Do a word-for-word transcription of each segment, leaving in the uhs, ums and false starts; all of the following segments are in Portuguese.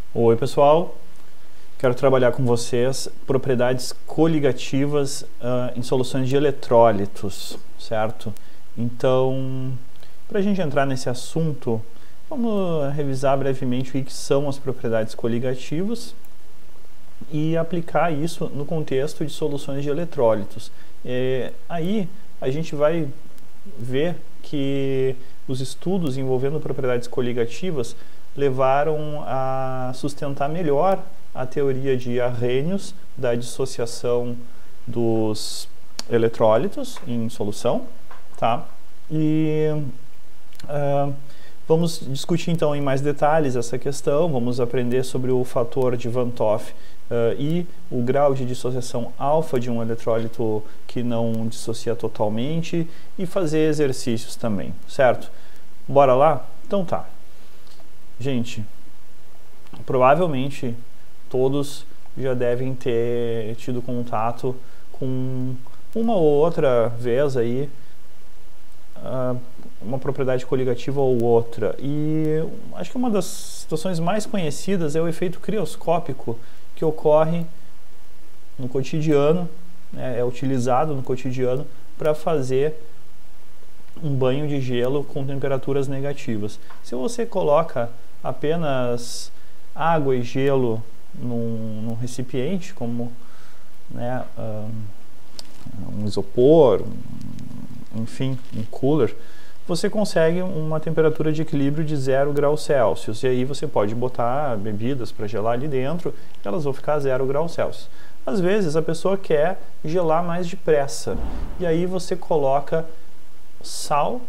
Oi pessoal, quero trabalhar com vocês propriedades coligativas uh, em soluções de eletrólitos, certo? Então, para a gente entrar nesse assunto, vamos revisar brevemente o que são as propriedades coligativas e aplicar isso no contexto de soluções de eletrólitos. É, aí a gente vai ver que os estudos envolvendo propriedades coligativas levaram a sustentar melhor a teoria de Arrhenius da dissociação dos eletrólitos em solução, tá? E uh, vamos discutir então em mais detalhes essa questão, vamos aprender sobre o fator de Van 't Hoff uh, e o grau de dissociação alfa de um eletrólito que não dissocia totalmente e fazer exercícios também, certo? Bora lá? Então tá. Gente, provavelmente todos já devem ter tido contato com uma ou outra vez aí uh, uma propriedade coligativa ou outra, e acho que uma das situações mais conhecidas é o efeito crioscópico que ocorre no cotidiano, né, é utilizado no cotidiano para fazer um banho de gelo com temperaturas negativas. Se você coloca apenas água e gelo num, num recipiente, como né, um, um isopor, um, enfim, um cooler, você consegue uma temperatura de equilíbrio de zero graus Celsius. E aí você pode botar bebidas para gelar ali dentro, elas vão ficar a zero graus Celsius. Às vezes a pessoa quer gelar mais depressa, e aí você coloca sal,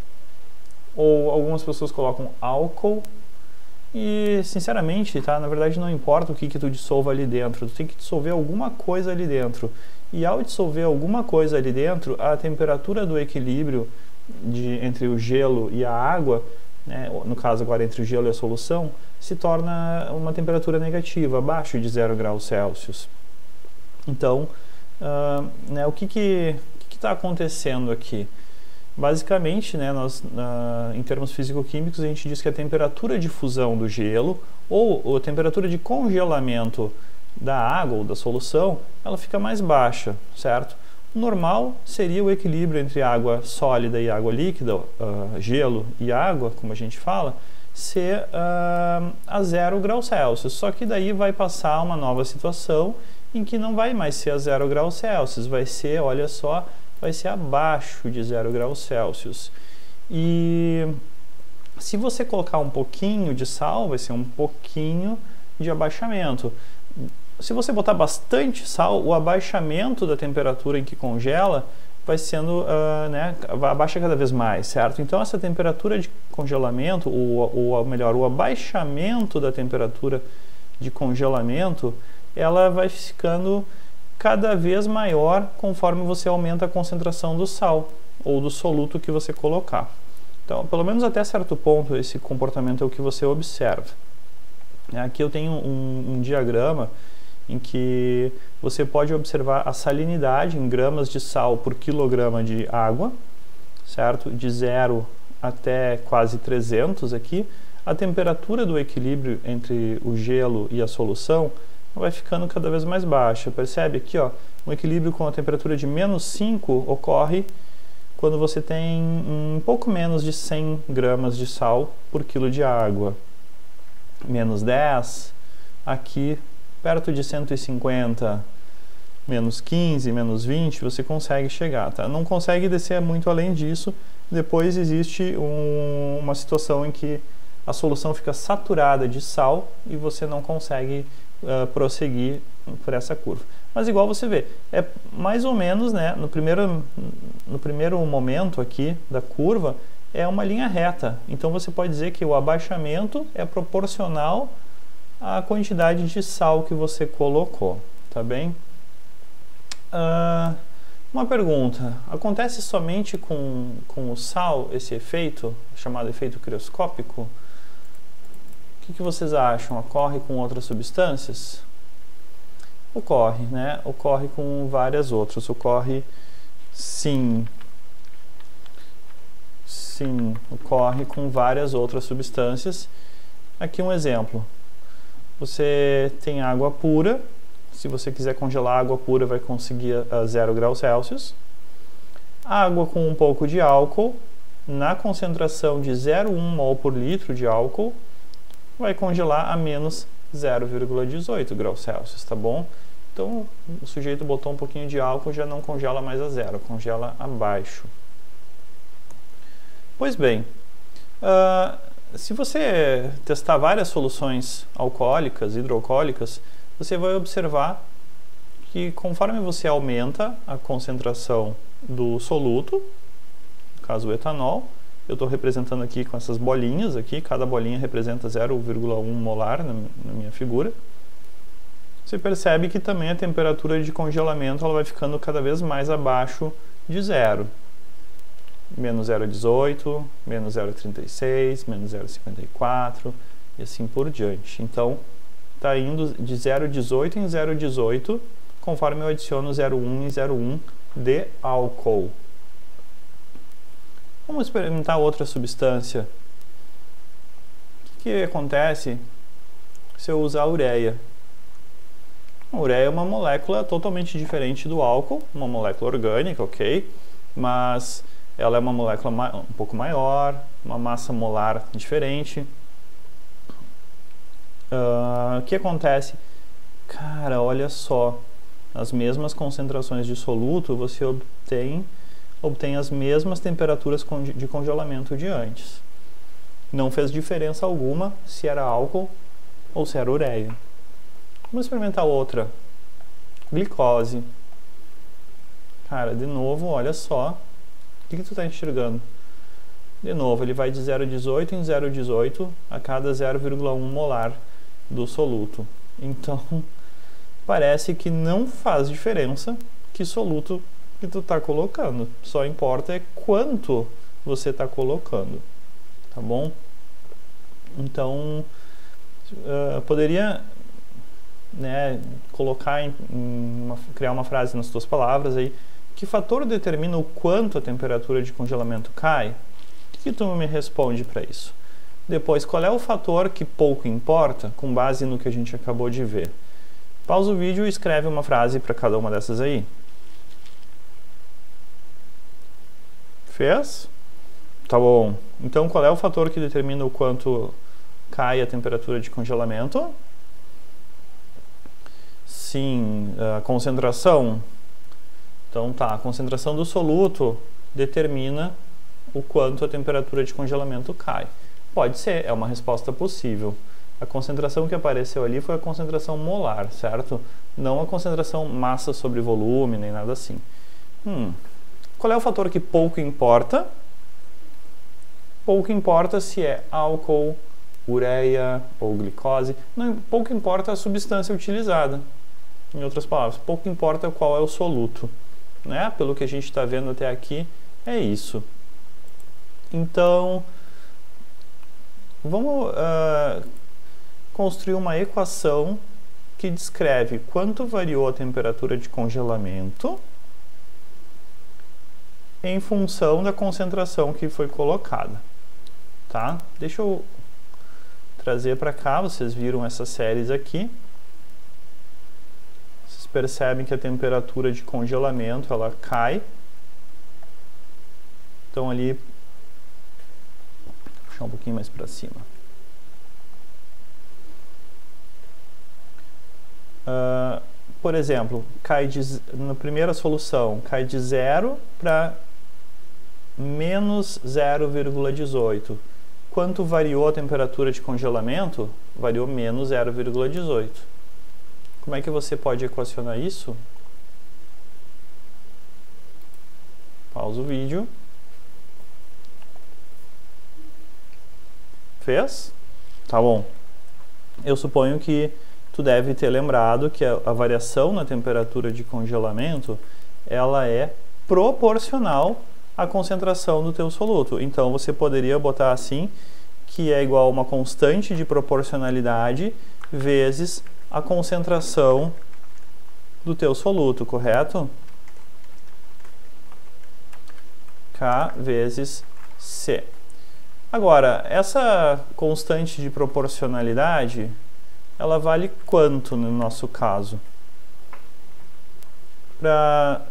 ou algumas pessoas colocam álcool. E, sinceramente, tá? Na verdade não importa o que que tu dissolva ali dentro, tu tem que dissolver alguma coisa ali dentro. E ao dissolver alguma coisa ali dentro, a temperatura do equilíbrio de, entre o gelo e a água, né, no caso agora entre o gelo e a solução, se torna uma temperatura negativa, abaixo de zero graus Celsius. Então, uh, né, o que que está acontecendo aqui? Basicamente, né, nós, uh, em termos físico-químicos, a gente diz que a temperatura de fusão do gelo ou, ou a temperatura de congelamento da água ou da solução, ela fica mais baixa, certo? O normal seria o equilíbrio entre água sólida e água líquida, uh, gelo e água, como a gente fala, ser uh, a zero graus Celsius. Só que daí vai passar uma nova situação em que não vai mais ser a zero graus Celsius, vai ser, olha só, vai ser abaixo de zero graus Celsius. E se você colocar um pouquinho de sal, vai ser um pouquinho de abaixamento. Se você botar bastante sal, o abaixamento da temperatura em que congela vai sendo, uh, né, abaixa cada vez mais, certo? Então essa temperatura de congelamento, ou, ou melhor, o abaixamento da temperatura de congelamento, ela vai ficando cada vez maior conforme você aumenta a concentração do sal ou do soluto que você colocar. Então, pelo menos até certo ponto, esse comportamento é o que você observa. Aqui eu tenho um, um diagrama em que você pode observar a salinidade em gramas de sal por quilograma de água, certo? De zero até quase trezentos aqui. A temperatura do equilíbrio entre o gelo e a solução vai ficando cada vez mais baixa. Percebe aqui, ó, um equilíbrio com a temperatura de menos cinco ocorre quando você tem um pouco menos de cem gramas de sal por quilo de água. Menos dez, aqui perto de cento e cinquenta, menos quinze, menos vinte, você consegue chegar, tá? Não consegue descer muito além disso. Depois existe um, uma situação em que a solução fica saturada de sal e você não consegue Uh, prosseguir por essa curva. Mas igual você vê, é mais ou menos, né, no primeiro, no primeiro momento aqui da curva, é uma linha reta. Então você pode dizer que o abaixamento é proporcional à quantidade de sal que você colocou, tá bem? Uh, uma pergunta, acontece somente com, com o sal esse efeito, chamado efeito crioscópico? O que, que vocês acham? Ocorre com outras substâncias? Ocorre, né? Ocorre com várias outras. Ocorre, sim. Sim, ocorre com várias outras substâncias. Aqui um exemplo. você tem água pura. Se você quiser congelar água pura, vai conseguir a zero graus Celsius. Água com um pouco de álcool, na concentração de zero vírgula um mol por litro de álcool, vai congelar a menos zero vírgula dezoito graus Celsius, tá bom? Então, o sujeito botou um pouquinho de álcool, já não congela mais a zero, congela abaixo. Pois bem, uh, se você testar várias soluções alcoólicas, hidroalcoólicas, você vai observar que conforme você aumenta a concentração do soluto, no caso o etanol, eu estou representando aqui com essas bolinhas aqui, cada bolinha representa zero vírgula um molar na, na minha figura, você percebe que também a temperatura de congelamento ela vai ficando cada vez mais abaixo de zero. Menos zero vírgula dezoito, menos zero vírgula trinta e seis, menos zero vírgula cinquenta e quatro e assim por diante. Então, está indo de zero vírgula dezoito em zero vírgula dezoito, conforme eu adiciono zero vírgula um em zero vírgula um de álcool. Vamos experimentar outra substância. O que, que acontece se eu usar a ureia? A ureia é uma molécula totalmente diferente do álcool, uma molécula orgânica, ok? Mas ela é uma molécula um pouco maior, uma massa molar diferente. Uh, o que acontece? Cara, olha só, as mesmas concentrações de soluto você obtém, obtém as mesmas temperaturas de congelamento de antes. Não fez diferença alguma se era álcool ou se era ureia. Vamos experimentar outra. Glicose. Cara, de novo, olha só. O que, que tu está enxergando? De novo, ele vai de zero vírgula dezoito em zero vírgula dezoito a cada zero vírgula um molar do soluto. Então, parece que não faz diferença que soluto que tu está colocando. Só importa é quanto você está colocando. Tá bom? Então, uh, poderia... Né, colocar em, em uma, criar uma frase nas tuas palavras aí, que fator determina o quanto a temperatura de congelamento cai? O que tu me responde para isso? Depois, qual é o fator que pouco importa, com base no que a gente acabou de ver? Pausa o vídeo e escreve uma frase para cada uma dessas aí. Fez? Tá bom. Então, qual é o fator que determina o quanto cai a temperatura de congelamento? Sim, a concentração. Então tá, a concentração do soluto determina o quanto a temperatura de congelamento cai. Pode ser, é uma resposta possível. A concentração que apareceu ali foi a concentração molar, certo? Não a concentração massa sobre volume, nem nada assim. Hum. Qual é o fator que pouco importa? Pouco importa se é álcool, ureia ou glicose. Não, pouco importa a substância utilizada. Em outras palavras, pouco importa qual é o soluto, né? Pelo que a gente está vendo até aqui, é isso. Então, vamos uh, construir uma equação que descreve quanto variou a temperatura de congelamento em função da concentração que foi colocada, tá? Deixa eu trazer para cá, vocês viram essas séries aqui. Percebem que a temperatura de congelamento ela cai. Então ali, vou puxar um pouquinho mais para cima. Uh, por exemplo, cai de, na primeira solução, cai de zero para menos zero vírgula dezoito. Quanto variou a temperatura de congelamento? Variou menos zero vírgula dezoito. Como é que você pode equacionar isso? Pausa o vídeo. Fez? Tá bom. Eu suponho que tu deve ter lembrado que a, a variação na temperatura de congelamento ela é proporcional à concentração do teu soluto. Então você poderia botar assim que é igual a uma constante de proporcionalidade vezes a concentração do teu soluto, correto? K vezes C. Agora, essa constante de proporcionalidade, ela vale quanto no nosso caso? Pra...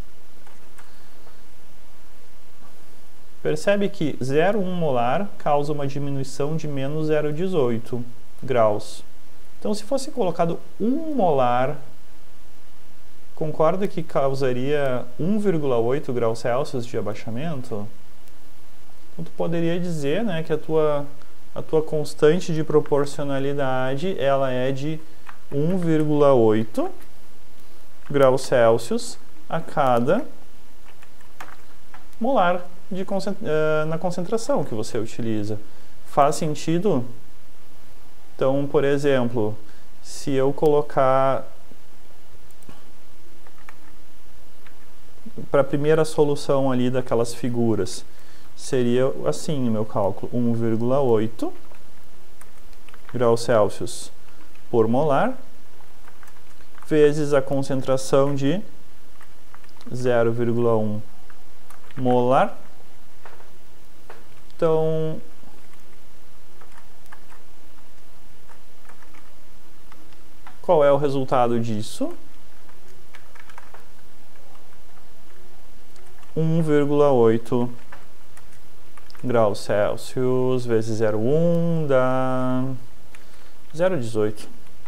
Percebe que zero vírgula um molar causa uma diminuição de menos zero vírgula dezoito graus. Então, se fosse colocado um molar, concorda que causaria um vírgula oito graus Celsius de abaixamento? Então, tu poderia dizer, né, que a tua, a tua constante de proporcionalidade ela é de um vírgula oito graus Celsius a cada molar de concentra uh, na concentração que você utiliza. Faz sentido? Então, por exemplo, se eu colocar para a primeira solução ali daquelas figuras, seria assim o meu cálculo, um vírgula oito graus Celsius por molar, vezes a concentração de zero vírgula um molar. Então, qual é o resultado disso? um vírgula oito graus Celsius vezes zero vírgula um dá zero vírgula dezoito.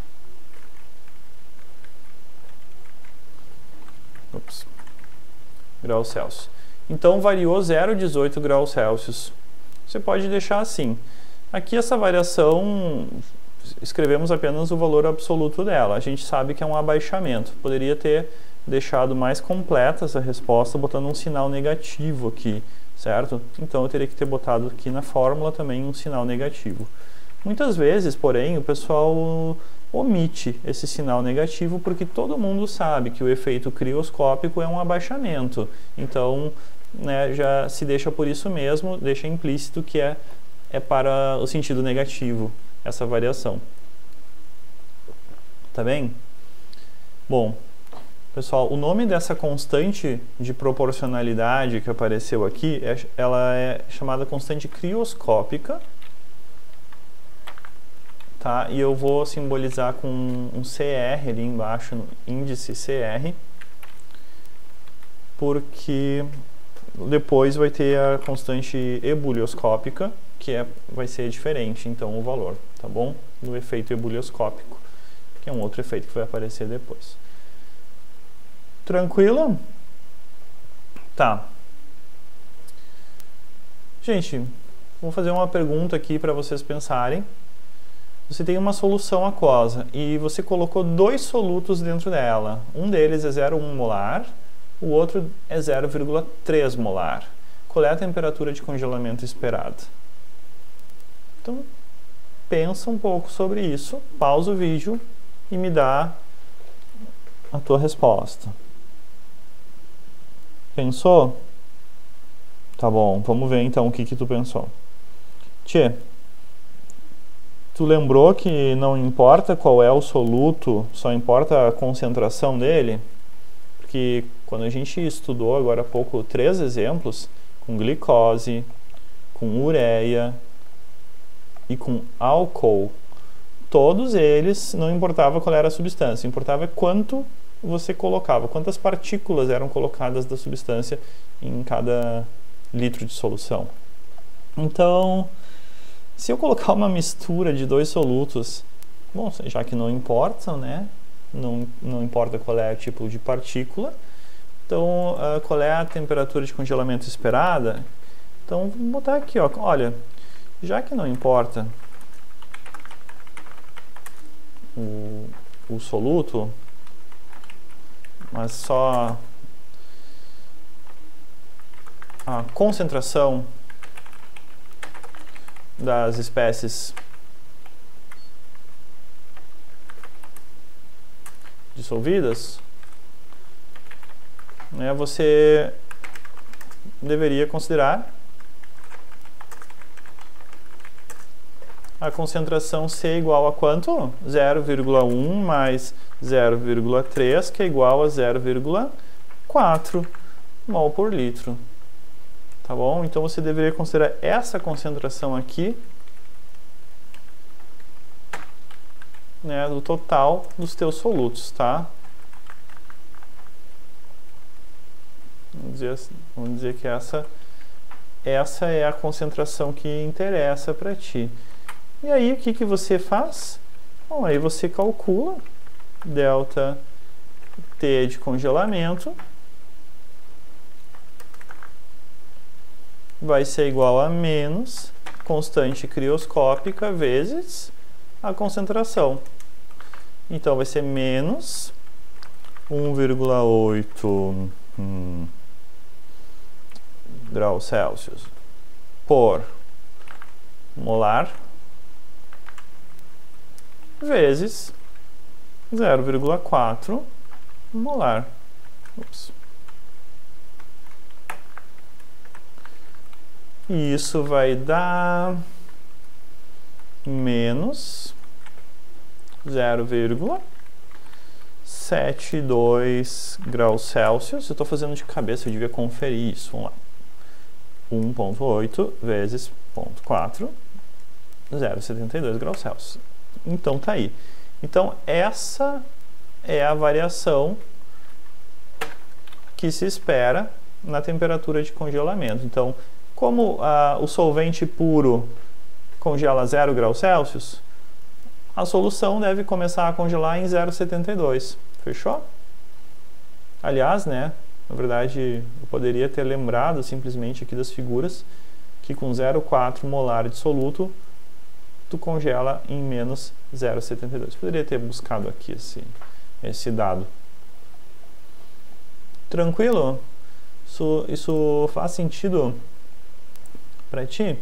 Ups. Graus Celsius. Então, variou zero vírgula dezoito graus Celsius. Você pode deixar assim. Aqui essa variação, escrevemos apenas o valor absoluto dela. A gente sabe que é um abaixamento. Poderia ter deixado mais completa essa resposta botando um sinal negativo aqui, certo? Então eu teria que ter botado aqui na fórmula também um sinal negativo. Muitas vezes, porém, o pessoal omite esse sinal negativo porque todo mundo sabe que o efeito crioscópico é um abaixamento. Então, né, já se deixa por isso mesmo, deixa implícito que é, é para o sentido negativo essa variação. Tá bem? Bom, pessoal, o nome dessa constante de proporcionalidade que apareceu aqui, é, ela é chamada constante crioscópica. Tá? E eu vou simbolizar com um C R ali embaixo, no índice C R, porque depois vai ter a constante ebulioscópica, que é, vai ser diferente, então, o valor, tá bom? Do efeito ebulioscópico, que é um outro efeito que vai aparecer depois. Tranquilo? Tá. Gente, vou fazer uma pergunta aqui para vocês pensarem. Você tem uma solução aquosa e você colocou dois solutos dentro dela. Um deles é zero vírgula um molar, o outro é zero vírgula três molar. Qual é a temperatura de congelamento esperada? Então, pensa um pouco sobre isso, pausa o vídeo e me dá a tua resposta. Pensou? Tá bom, vamos ver então o que que tu pensou. Tchê, tu lembrou que não importa qual é o soluto, só importa a concentração dele? Porque quando a gente estudou agora há pouco três exemplos, com glicose, com ureia e com álcool, todos eles não importava qual era a substância, importava quanto você colocava, quantas partículas eram colocadas da substância em cada litro de solução. Então, se eu colocar uma mistura de dois solutos, bom, já que não importam, né? Não, não importa qual é o tipo de partícula, então uh, qual é a temperatura de congelamento esperada? Então, vou botar aqui, ó, olha, já que não importa o, o soluto, mas só a concentração das espécies dissolvidas, né, você deveria considerar a concentração C igual a quanto? zero vírgula um mais zero vírgula três, que é igual a zero vírgula quatro mol por litro. Tá bom? Então você deveria considerar essa concentração aqui né, do total dos teus solutos, tá? Vamos dizer, vamos dizer que essa, essa é a concentração que interessa para ti. E aí, o que, que você faz? Bom, aí você calcula delta T de congelamento vai ser igual a menos constante crioscópica vezes a concentração. Então, vai ser menos um vírgula oito hum, graus Celsius por molar vezes zero vírgula quatro molar. Ups. E isso vai dar menos zero vírgula setenta e dois graus Celsius. Eu estou fazendo de cabeça, eu devia conferir isso. Vamos lá. um vírgula oito vezes zero vírgula quatro, zero vírgula setenta e dois graus Celsius. Então, tá aí. Então, essa é a variação que se espera na temperatura de congelamento. Então, como ah, o solvente puro congela a zero graus Celsius, a solução deve começar a congelar em zero vírgula setenta e dois. Fechou? Aliás, né, na verdade, eu poderia ter lembrado simplesmente aqui das figuras que com zero vírgula quatro molar de soluto, tu congela em menos zero vírgula setenta e dois. Poderia ter buscado aqui esse, esse dado. Tranquilo? Isso, isso faz sentido para ti?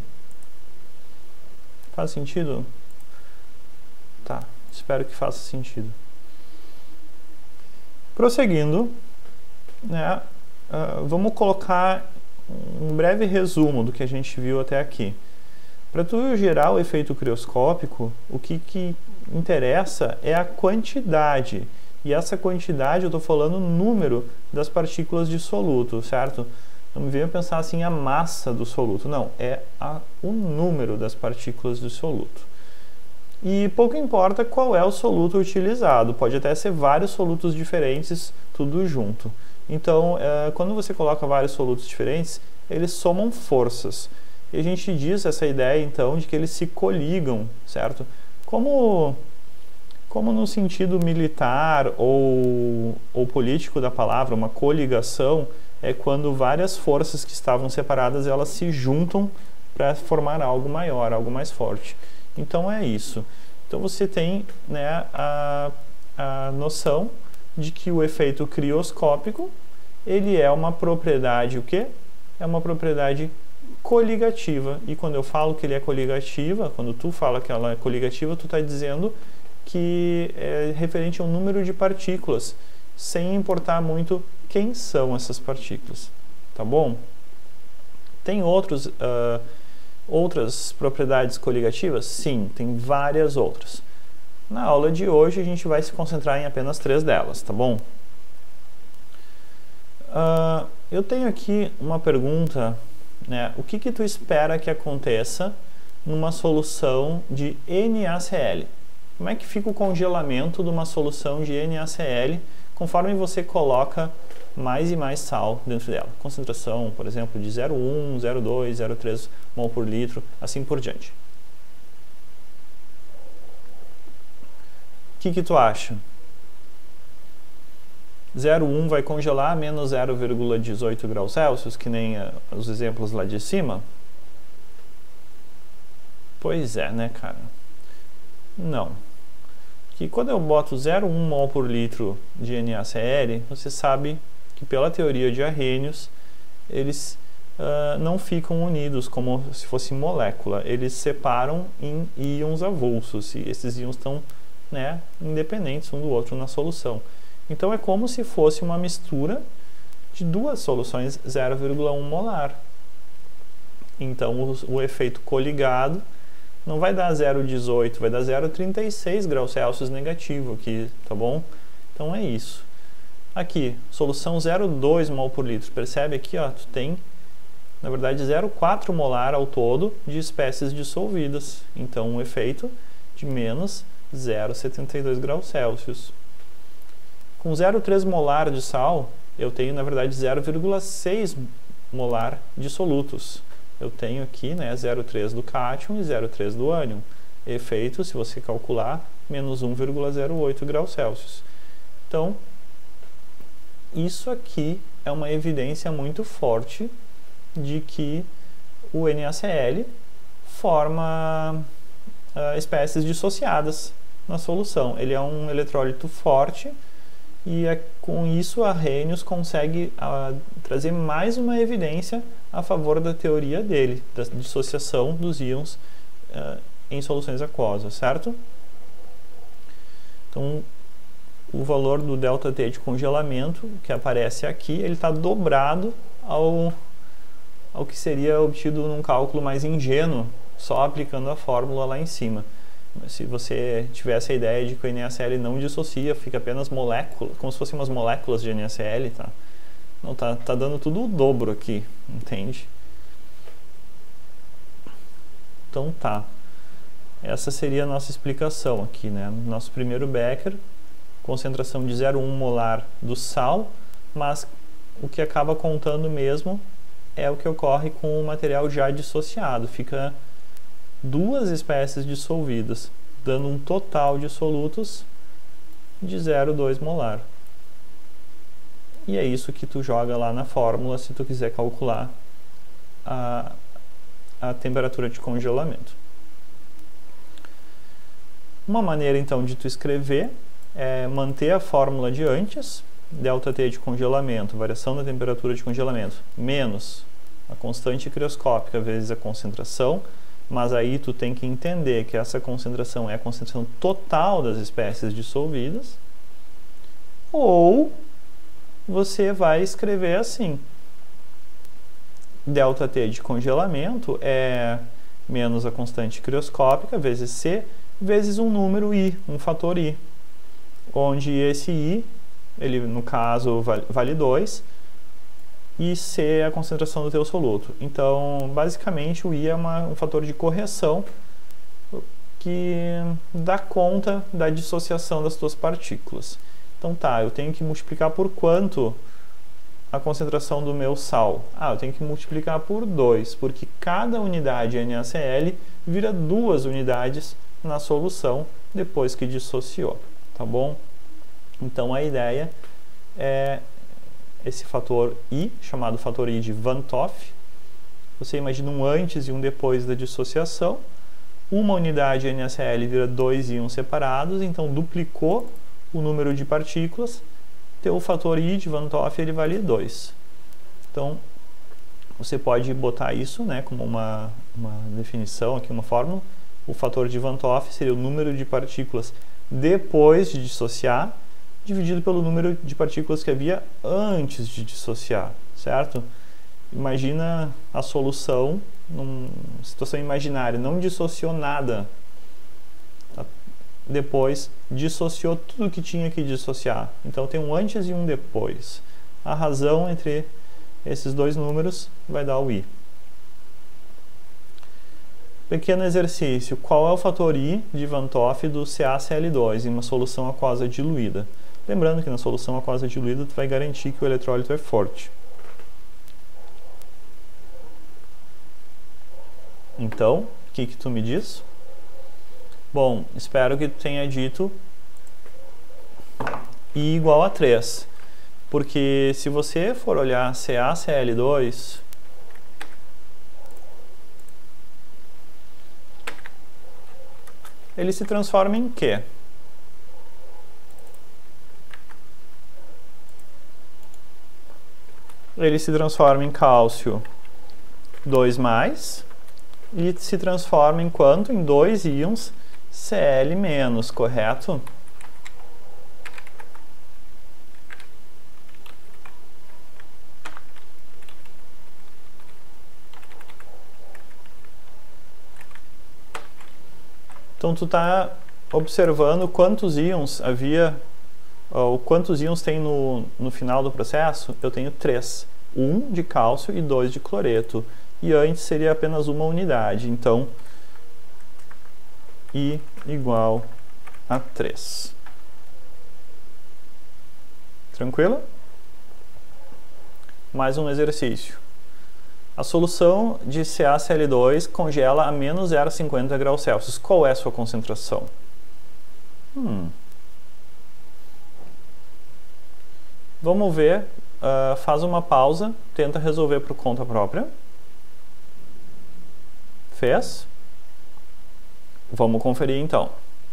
Faz sentido? Tá, espero que faça sentido. Prosseguindo, né, uh, vamos colocar um breve resumo do que a gente viu até aqui. Para tu gerar o efeito crioscópico, o que, que interessa é a quantidade. E essa quantidade, eu estou falando o número das partículas de soluto, certo? Não me venha pensar assim a massa do soluto, não, é a, o número das partículas do soluto. E pouco importa qual é o soluto utilizado, pode até ser vários solutos diferentes, tudo junto. Então, é, quando você coloca vários solutos diferentes, eles somam forças. E a gente diz essa ideia, então, de que eles se coligam, certo? Como, como no sentido militar ou, ou político da palavra, uma coligação é quando várias forças que estavam separadas, elas se juntam para formar algo maior, algo mais forte. Então é isso. Então você tem, né, a, a noção de que o efeito crioscópico, ele é uma propriedade, o quê? É uma propriedade coligativa. E quando eu falo que ele é coligativa, quando tu fala que ela é coligativa, tu está dizendo que é referente ao número de partículas, sem importar muito quem são essas partículas, tá bom? Tem outros, uh, outras propriedades coligativas? Sim, tem várias outras. Na aula de hoje a gente vai se concentrar em apenas três delas, tá bom? Uh, eu tenho aqui uma pergunta, né? O que que tu espera que aconteça numa solução de NaCl? Como é que fica o congelamento de uma solução de NaCl conforme você coloca mais e mais sal dentro dela? Concentração, por exemplo, de zero vírgula um, zero vírgula dois, zero vírgula três mol por litro, assim por diante. O que que tu acha? zero vírgula um vai congelar a menos zero vírgula dezoito graus Celsius, que nem uh, os exemplos lá de cima? Pois é, né, cara? Não. Que quando eu boto zero vírgula um mol por litro de NaCl, você sabe que pela teoria de Arrhenius, eles uh, não ficam unidos como se fosse molécula. Eles separam em íons avulsos, e esses íons estão, né, independentes um do outro na solução. Então é como se fosse uma mistura de duas soluções zero vírgula um molar. Então o, o efeito coligado não vai dar zero vírgula dezoito, vai dar zero vírgula trinta e seis graus Celsius negativo aqui, tá bom? Então é isso. Aqui, solução zero vírgula dois mol por litro. Percebe aqui, ó, tu tem, na verdade, zero vírgula quatro molar ao todo de espécies dissolvidas. Então, um efeito de menos zero vírgula setenta e dois graus Celsius. Com zero vírgula três molar de sal, eu tenho, na verdade, zero vírgula seis molar de solutos. Eu tenho aqui, né, zero vírgula três do cátion e zero vírgula três do ânion. Efeito, se você calcular, menos um vírgula zero oito graus Celsius. Então, isso aqui é uma evidência muito forte de que o NaCl forma uh, espécies dissociadas na solução. Ele é um eletrólito forte e é, com isso a Arrhenius consegue uh, trazer mais uma evidência a favor da teoria dele, da dissociação dos íons uh, em soluções aquosas, certo? Então, o valor do ΔT de congelamento que aparece aqui, ele está dobrado ao, ao que seria obtido num cálculo mais ingênuo, só aplicando a fórmula lá em cima. Se você tivesse a ideia de que o NaCl não dissocia, fica apenas moléculas, como se fossem umas moléculas de NaCl, tá? Não, tá, tá dando tudo o dobro aqui, entende? Então tá. Essa seria a nossa explicação aqui, né? Nosso primeiro Becker, concentração de zero vírgula um molar do sal, mas o que acaba contando mesmo é o que ocorre com o material já dissociado. Fica duas espécies dissolvidas, dando um total de solutos de zero vírgula dois molar. E é isso que tu joga lá na fórmula se tu quiser calcular a, a temperatura de congelamento. Uma maneira então de tu escrever é manter a fórmula de antes, ΔT de congelamento, variação da temperatura de congelamento, menos a constante crioscópica vezes a concentração, mas aí tu tem que entender que essa concentração é a concentração total das espécies dissolvidas, ou você vai escrever assim, ΔT de congelamento é menos a constante crioscópica vezes C, vezes um número I, um fator I, onde esse I, ele no caso vale dois, e C é a concentração do teu soluto. Então, basicamente, o I é uma, um fator de correção que dá conta da dissociação das tuas partículas. Então tá, eu tenho que multiplicar por quanto a concentração do meu sal? Ah, eu tenho que multiplicar por dois, porque cada unidade NaCl vira duas unidades na solução depois que dissociou, tá bom? Então a ideia é esse fator I, chamado fator I de Van 't Hoff. Você imagina um antes e um depois da dissociação. Uma unidade NaCl vira dois íons separados, então duplicou o número de partículas. Teu fator I de Van 't Hoff ele vale dois. Então você pode botar isso, né, como uma, uma definição aqui, uma fórmula. O fator de Van 't Hoff seria o número de partículas depois de dissociar, dividido pelo número de partículas que havia antes de dissociar, certo? Imagina a solução numa situação imaginária, não dissociou nada, tá? Depois dissociou tudo que tinha que dissociar. Então tem um antes e um depois. A razão entre esses dois números vai dar o I. Pequeno exercício, qual é o fator I de Van 't Hoff do CaCl dois em uma solução aquosa diluída? Lembrando que na solução aquosa diluída tu vai garantir que o eletrólito é forte. Então, o que que tu me diz? Bom, espero que tu tenha dito I igual a três, porque se você for olhar CaCl dois, ele se transforma em quê? Ele se transforma em cálcio dois mais e se transforma em quanto? Em dois íons Cl menos, correto? Então tu está observando quantos íons havia, ou quantos íons tem no, no final do processo? Eu tenho três. Um de cálcio e dois de cloreto. E antes seria apenas uma unidade. Então, I igual a três. Tranquilo? Mais um exercício. A solução de CaCl dois congela a menos zero vírgula cinquenta graus Celsius. Qual é a sua concentração? Hum. Vamos ver. Uh, faz uma pausa. Tenta resolver por conta própria. Fez? Vamos conferir então.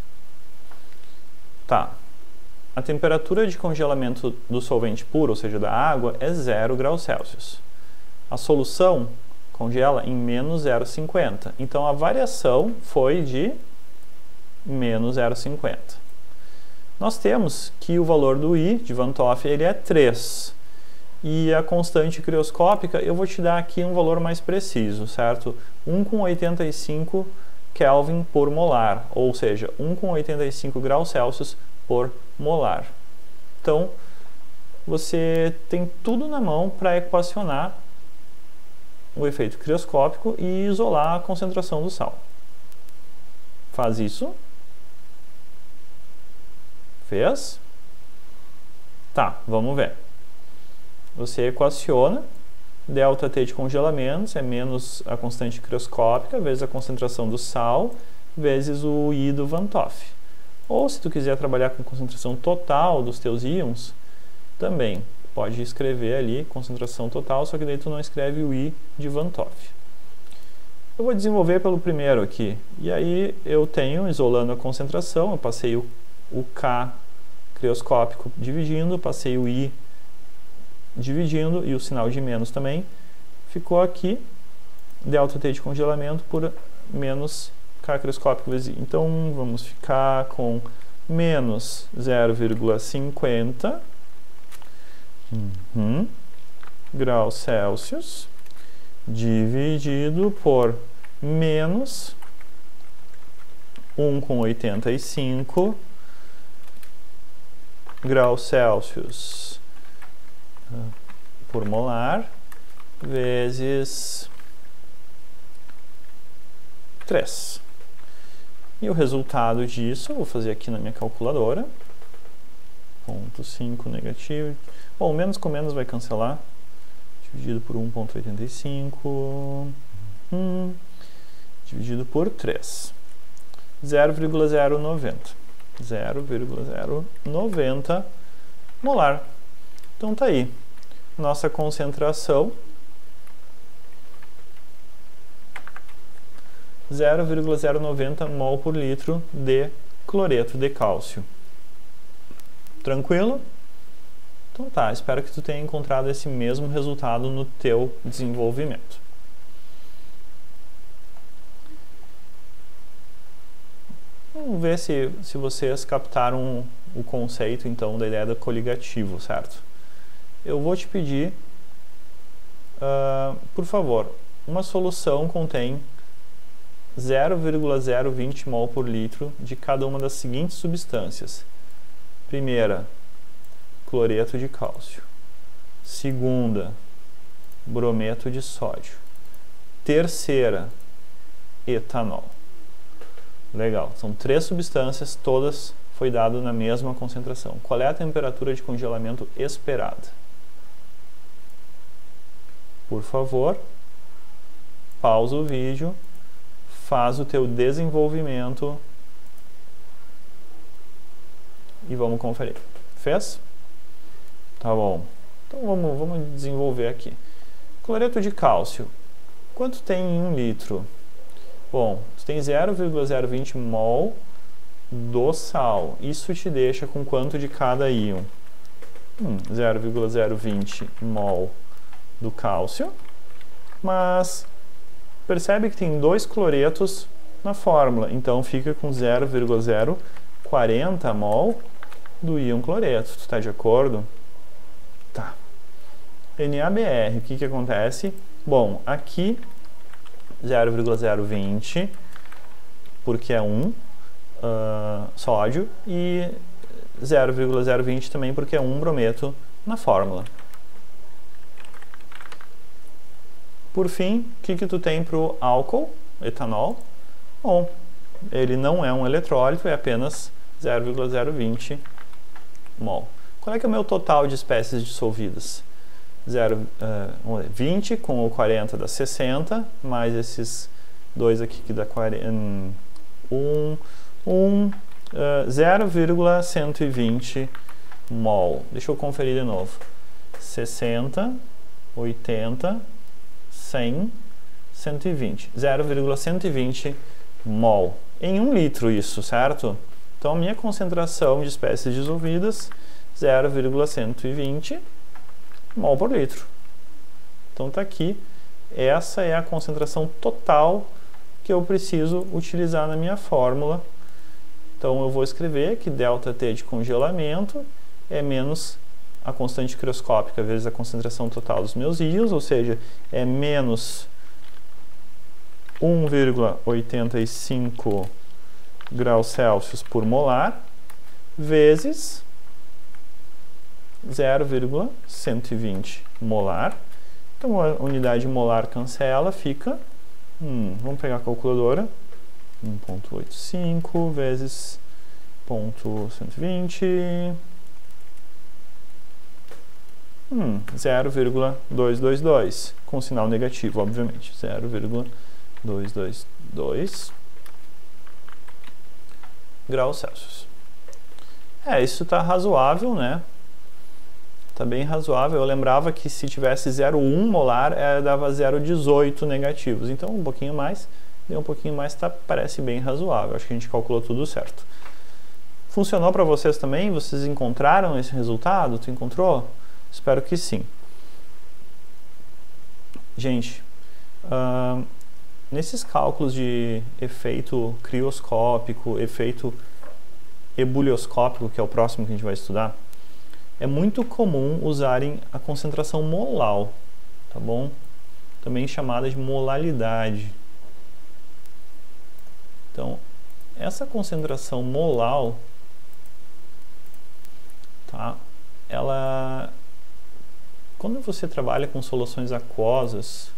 Tá. A temperatura de congelamento do solvente puro, ou seja, da água, é zero graus Celsius. A solução congela em menos zero vírgula cinquenta. Então, a variação foi de menos zero vírgula cinquenta. Nós temos que o valor do I, de Van 't Hoff, ele é três. E a constante crioscópica, eu vou te dar aqui um valor mais preciso, certo? um vírgula oitenta e cinco Kelvin por molar, ou seja, um vírgula oitenta e cinco graus Celsius por molar. Então, você tem tudo na mão para equacionar o efeito crioscópico e isolar a concentração do sal. Faz isso. Fez? Tá, vamos ver. Você equaciona ΔT de congelamentos é menos a constante crioscópica vezes a concentração do sal vezes o I do Van 't Hoff. Ou se tu quiser trabalhar com concentração total dos teus íons, também pode escrever ali concentração total, só que daí tu não escreve o I de Van 't Hoff. Eu vou desenvolver pelo primeiro aqui. E aí eu tenho, isolando a concentração, eu passei o, o K crioscópico dividindo, passei o I dividindo e o sinal de menos também. Ficou aqui ΔT de congelamento por menos K crioscópico vezes I. Então vamos ficar com menos zero vírgula cinquenta uhum, graus Celsius dividido por menos um vírgula oitenta e cinco graus Celsius por molar vezes três. E o resultado disso, eu vou fazer aqui na minha calculadora. zero vírgula cinco negativo. Bom, menos com menos vai cancelar. Dividido por um vírgula oitenta e cinco. Hum, dividido por três. zero vírgula zero noventa. zero vírgula zero noventa molar. Então tá aí. Nossa concentração zero vírgula zero noventa mol por litro de cloreto de cálcio. Tranquilo? Então tá, espero que tu tenha encontrado esse mesmo resultado no teu desenvolvimento. Vamos ver se, se vocês captaram o conceito então da ideia do coligativo, certo? Eu vou te pedir, uh, por favor, uma solução contém zero vírgula zero vinte mol por litro de cada uma das seguintes substâncias. Primeira, cloreto de cálcio. Segunda, brometo de sódio. Terceira, etanol. Legal, são três substâncias, todas foi dado na mesma concentração. Qual é a temperatura de congelamento esperada? Por favor, pausa o vídeo, faz o teu desenvolvimento e vamos conferir. Fez? Tá bom. Então vamos, vamos desenvolver aqui. Cloreto de cálcio. Quanto tem em um litro? Bom, tu tem zero vírgula zero vinte mol do sal. Isso te deixa com quanto de cada íon? Hum, zero vírgula zero vinte mol do cálcio. Mas percebe que tem dois cloretos na fórmula. Então fica com zero vírgula zero quarenta mol do íon cloreto. Tu está de acordo? Tá. NaBr, o que que acontece? Bom, aqui zero vírgula zero vinte, porque é um uh, sódio, e zero vírgula zero vinte também porque é um brometo na fórmula. Por fim, o que que tu tem para o álcool, etanol? Bom, ele não é um eletrólito, é apenas zero vírgula zero vinte mol. Qual é que é o meu total de espécies dissolvidas? zero, uh, vinte com o quarenta dá sessenta, mais esses dois aqui que dá quarenta, um, um, uh, zero vírgula cento e vinte mol. Deixa eu conferir de novo. sessenta, oitenta, cem, cento e vinte. zero vírgula cento e vinte mol. Em um litro isso, certo? Então, a minha concentração de espécies dissolvidas, zero vírgula cento e vinte mol por litro. Então, está aqui. Essa é a concentração total que eu preciso utilizar na minha fórmula. Então, eu vou escrever que ΔT de congelamento é menos a constante crioscópica vezes a concentração total dos meus íons, ou seja, é menos um vírgula oitenta e cinco graus Celsius por molar, vezes zero vírgula cento e vinte molar. Então, a unidade molar cancela, fica, hum, vamos pegar a calculadora, um vírgula oitenta e cinco vezes zero vírgula cento e vinte, hum, zero vírgula duzentos e vinte e dois, com sinal negativo, obviamente, zero vírgula duzentos e vinte e dois graus Celsius. É, isso está razoável, né? Está bem razoável. Eu lembrava que se tivesse zero vírgula um molar, é, dava zero vírgula dezoito negativos. Então, um pouquinho mais, deu um pouquinho mais, tá, parece bem razoável. Acho que a gente calculou tudo certo. Funcionou para vocês também? Vocês encontraram esse resultado? Tu encontrou? Espero que sim. Gente, uh, nesses cálculos de efeito crioscópico, efeito ebulioscópico, que é o próximo que a gente vai estudar, é muito comum usarem a concentração molar, tá bom? Também chamada de molalidade. Então, essa concentração molar, tá? Ela, quando você trabalha com soluções aquosas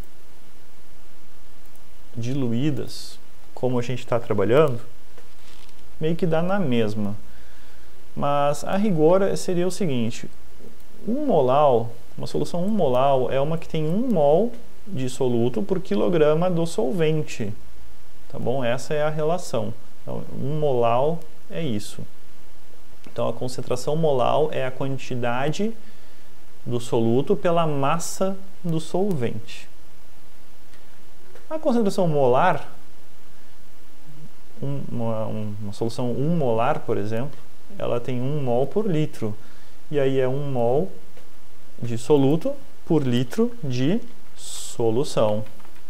diluídas, como a gente está trabalhando, meio que dá na mesma. Mas a rigor seria o seguinte: um molar, uma solução um molar é uma que tem um mol de soluto por quilograma do solvente, tá bom? Essa é a relação. Então, um molar é isso. Então, a concentração molar é a quantidade do soluto pela massa do solvente. A concentração molar, um, uma, uma solução um molar, por exemplo, ela tem um mol por litro. E aí é um mol de soluto por litro de solução.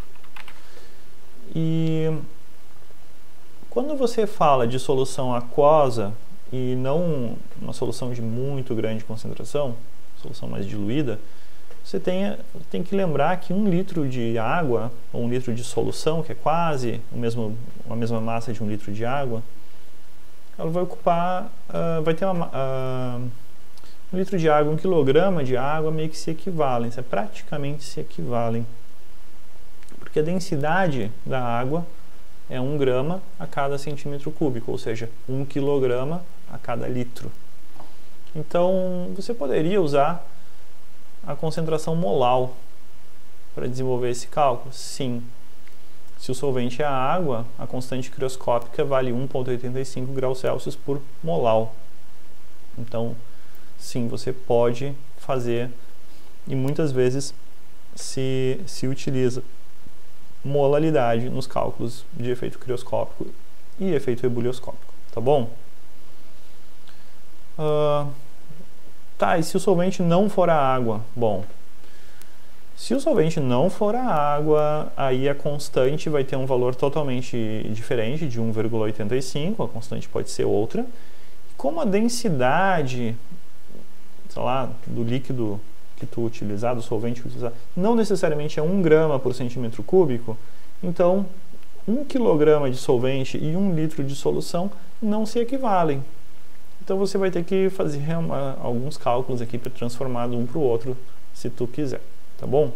E quando você fala de solução aquosa e não uma solução de muito grande concentração, solução mais diluída, você tem, tem que lembrar que um litro de água, ou um litro de solução, que é quase o mesmo, a mesma massa de um litro de água, ela vai ocupar, uh, vai ter uma, uh, um litro de água, um quilograma de água meio que se equivalem, é praticamente se equivalem. Porque a densidade da água é um grama a cada centímetro cúbico, ou seja, um quilograma a cada litro. Então, você poderia usar a concentração molar para desenvolver esse cálculo? Sim. Se o solvente é a água, a constante crioscópica vale um vírgula oitenta e cinco graus Celsius por molar. Então, sim, você pode fazer, e muitas vezes se, se utiliza molalidade nos cálculos de efeito crioscópico e efeito ebulioscópico, tá bom? Uh, tá, e se o solvente não for a água? Bom, se o solvente não for a água, aí a constante vai ter um valor totalmente diferente, de um vírgula oitenta e cinco, a constante pode ser outra. Como a densidade, sei lá, do líquido que tu utilizar, do solvente que utilizar, não necessariamente é um grama por centímetro cúbico, então um quilograma de solvente e um litro de solução não se equivalem. Então você vai ter que fazer uma, alguns cálculos aqui para transformar de um para o outro, se tu quiser, tá bom?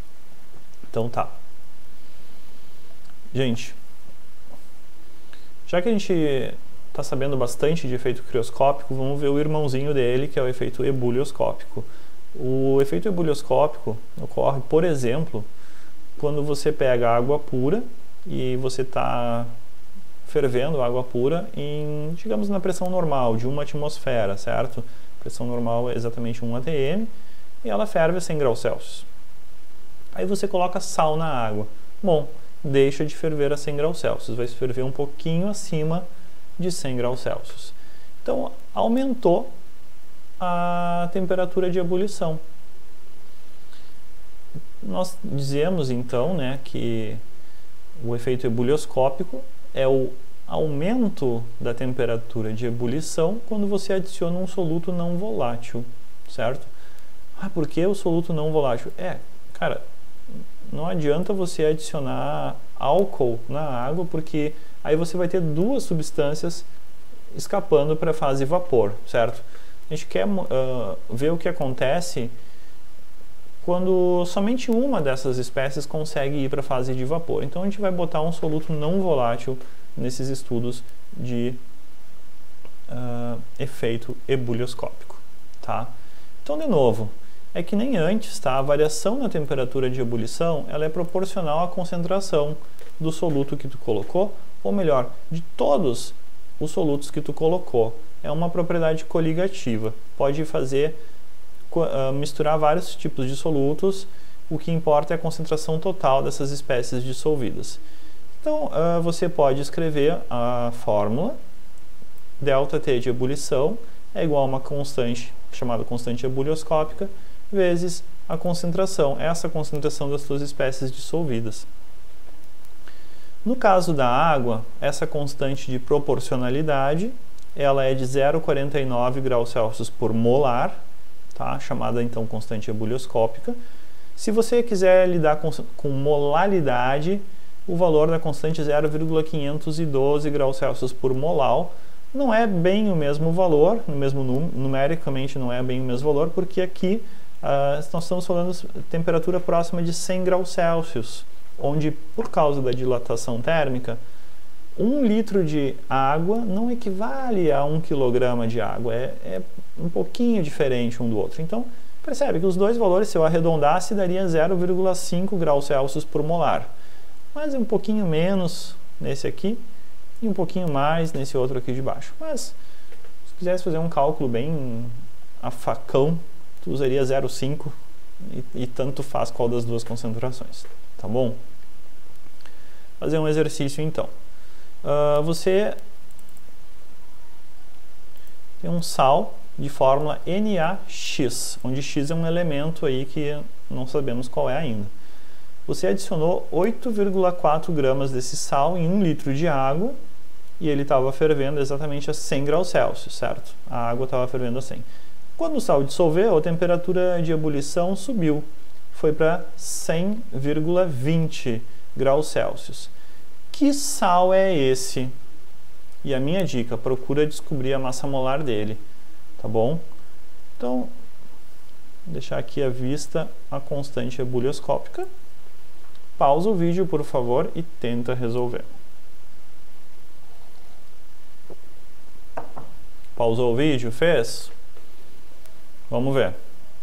Então tá. Gente, Já que a gente está sabendo bastante de efeito crioscópico, vamos ver o irmãozinho dele, que é o efeito ebulioscópico. O efeito ebulioscópico ocorre, por exemplo, quando você pega água pura e você está fervendo água pura em, digamos, na pressão normal, de uma atmosfera, certo? A pressão normal é exatamente um A T M e ela ferve a cem graus Celsius. Aí você coloca sal na água. Bom, deixa de ferver a cem graus Celsius, vai ferver um pouquinho acima de cem graus Celsius. Então, aumentou a temperatura de ebulição. Nós dizemos, então, né, que o efeito ebulioscópico é o aumento da temperatura de ebulição quando você adiciona um soluto não volátil, certo? Ah, por que o soluto não volátil? É, cara, não adianta você adicionar álcool na água, porque aí você vai ter duas substâncias escapando para a fase vapor, certo? A gente quer uh, ver o que acontece quando somente uma dessas espécies consegue ir para a fase de vapor. Então a gente vai botar um soluto não volátil nesses estudos de uh, efeito ebulioscópico, tá? Então, de novo, é que nem antes, tá? A variação na temperatura de ebulição, ela é proporcional à concentração do soluto que tu colocou, ou melhor, de todos os solutos que tu colocou. É uma propriedade coligativa. Pode fazer uh, misturar vários tipos de solutos, o que importa é a concentração total dessas espécies dissolvidas. Então, uh, você pode escrever a fórmula ΔT de ebulição é igual a uma constante chamada constante ebulioscópica vezes a concentração, essa concentração das suas espécies dissolvidas. No caso da água, essa constante de proporcionalidade, ela é de zero vírgula quarenta e nove graus Celsius por molar, tá? Chamada então constante ebulioscópica. Se você quiser lidar com, com molaridade, o valor da constante é zero vírgula quinhentos e doze graus Celsius por molar. Não é bem o mesmo valor, no mesmo num, numericamente não é bem o mesmo valor, porque aqui uh, nós estamos falando de temperatura próxima de cem graus Celsius, onde, por causa da dilatação térmica, um litro de água não equivale a um quilograma de água, é, é um pouquinho diferente um do outro. Então, percebe que os dois valores, se eu arredondasse, daria zero vírgula cinco graus Celsius por molar, mas é um pouquinho menos nesse aqui e um pouquinho mais nesse outro aqui de baixo. Mas, se quisesse fazer um cálculo bem a facão, tu usaria zero vírgula cinco e, e tanto faz qual das duas concentrações, tá bom? Fazer um exercício então. Uh, você tem um sal de fórmula N A X, onde X é um elemento aí que não sabemos qual é ainda. Você adicionou oito vírgula quatro gramas desse sal em um litro de água e ele estava fervendo exatamente a cem graus Celsius, certo? A água estava fervendo a cem. Quando o sal dissolveu, a temperatura de ebulição subiu, foi para cem vírgula vinte graus Celsius. Que sal é esse? E a minha dica, procura descobrir a massa molar dele, tá bom? Então, vou deixar aqui à vista a constante ebulioscópica. Pausa o vídeo, por favor, e tenta resolver. Pausou o vídeo? Fez? Vamos ver.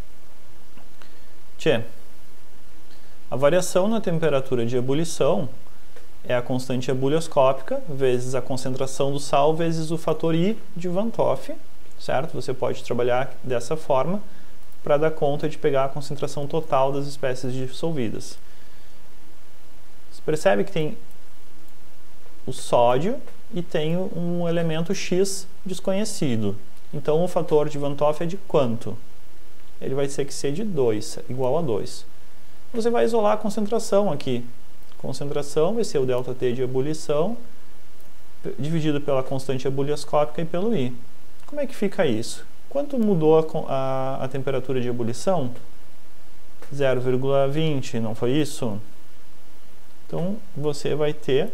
Tchê, a variação na temperatura de ebulição é a constante ebulioscópica vezes a concentração do sal vezes o fator I de Van Toff, certo? Você pode trabalhar dessa forma para dar conta de pegar a concentração total das espécies dissolvidas. Você percebe que tem o sódio e tem um elemento X desconhecido. Então o fator de Van Toff é de quanto? Ele vai ter que ser de dois, igual a dois. Você vai isolar a concentração aqui. Concentração vai ser o ΔT de ebulição dividido pela constante ebulioscópica e pelo I. Como é que fica isso? Quanto mudou a, a, a temperatura de ebulição? zero vírgula vinte, não foi isso? Então, você vai ter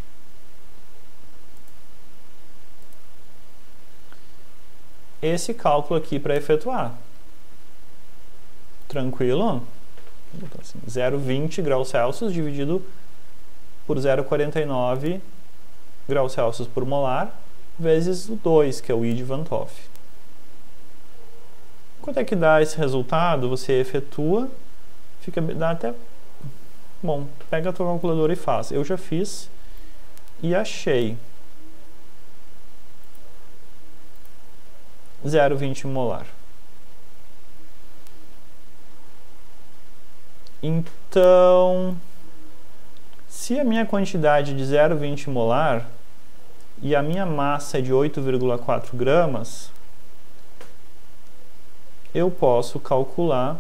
esse cálculo aqui para efetuar. Tranquilo? Assim, zero vírgula vinte graus Celsius dividido por zero vírgula quarenta e nove graus Celsius por molar, vezes o dois, que é o I de Van Toff. Quanto é que dá esse resultado? Você efetua, fica, dá até... Bom, pega a tua calculadora e faz. Eu já fiz e achei zero vírgula vinte molar. Então, se a minha quantidade é de zero vírgula vinte molar e a minha massa é de oito vírgula quatro gramas, eu posso calcular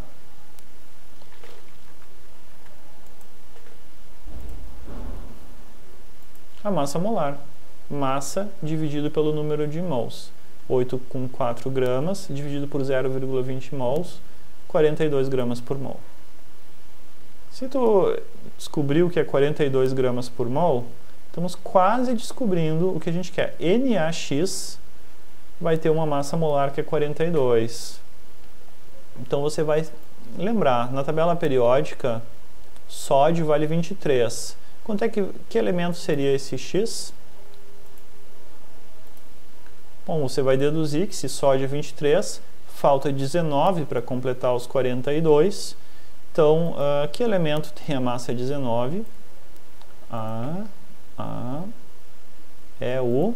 a massa molar. Massa dividido pelo número de mols. oito com quatro gramas dividido por zero vírgula vinte mols, quarenta e dois gramas por mol. Se tu descobriu que é quarenta e dois gramas por mol, estamos quase descobrindo o que a gente quer. N A X vai ter uma massa molar que é quarenta e dois. Então você vai lembrar, na tabela periódica, sódio vale vinte e três. Quanto é que, que elemento seria esse X? Bom, você vai deduzir que se sódio é vinte e três, falta dezenove para completar os quarenta e dois. Então, uh, que elemento tem a massa dezenove? Ah, ah, é o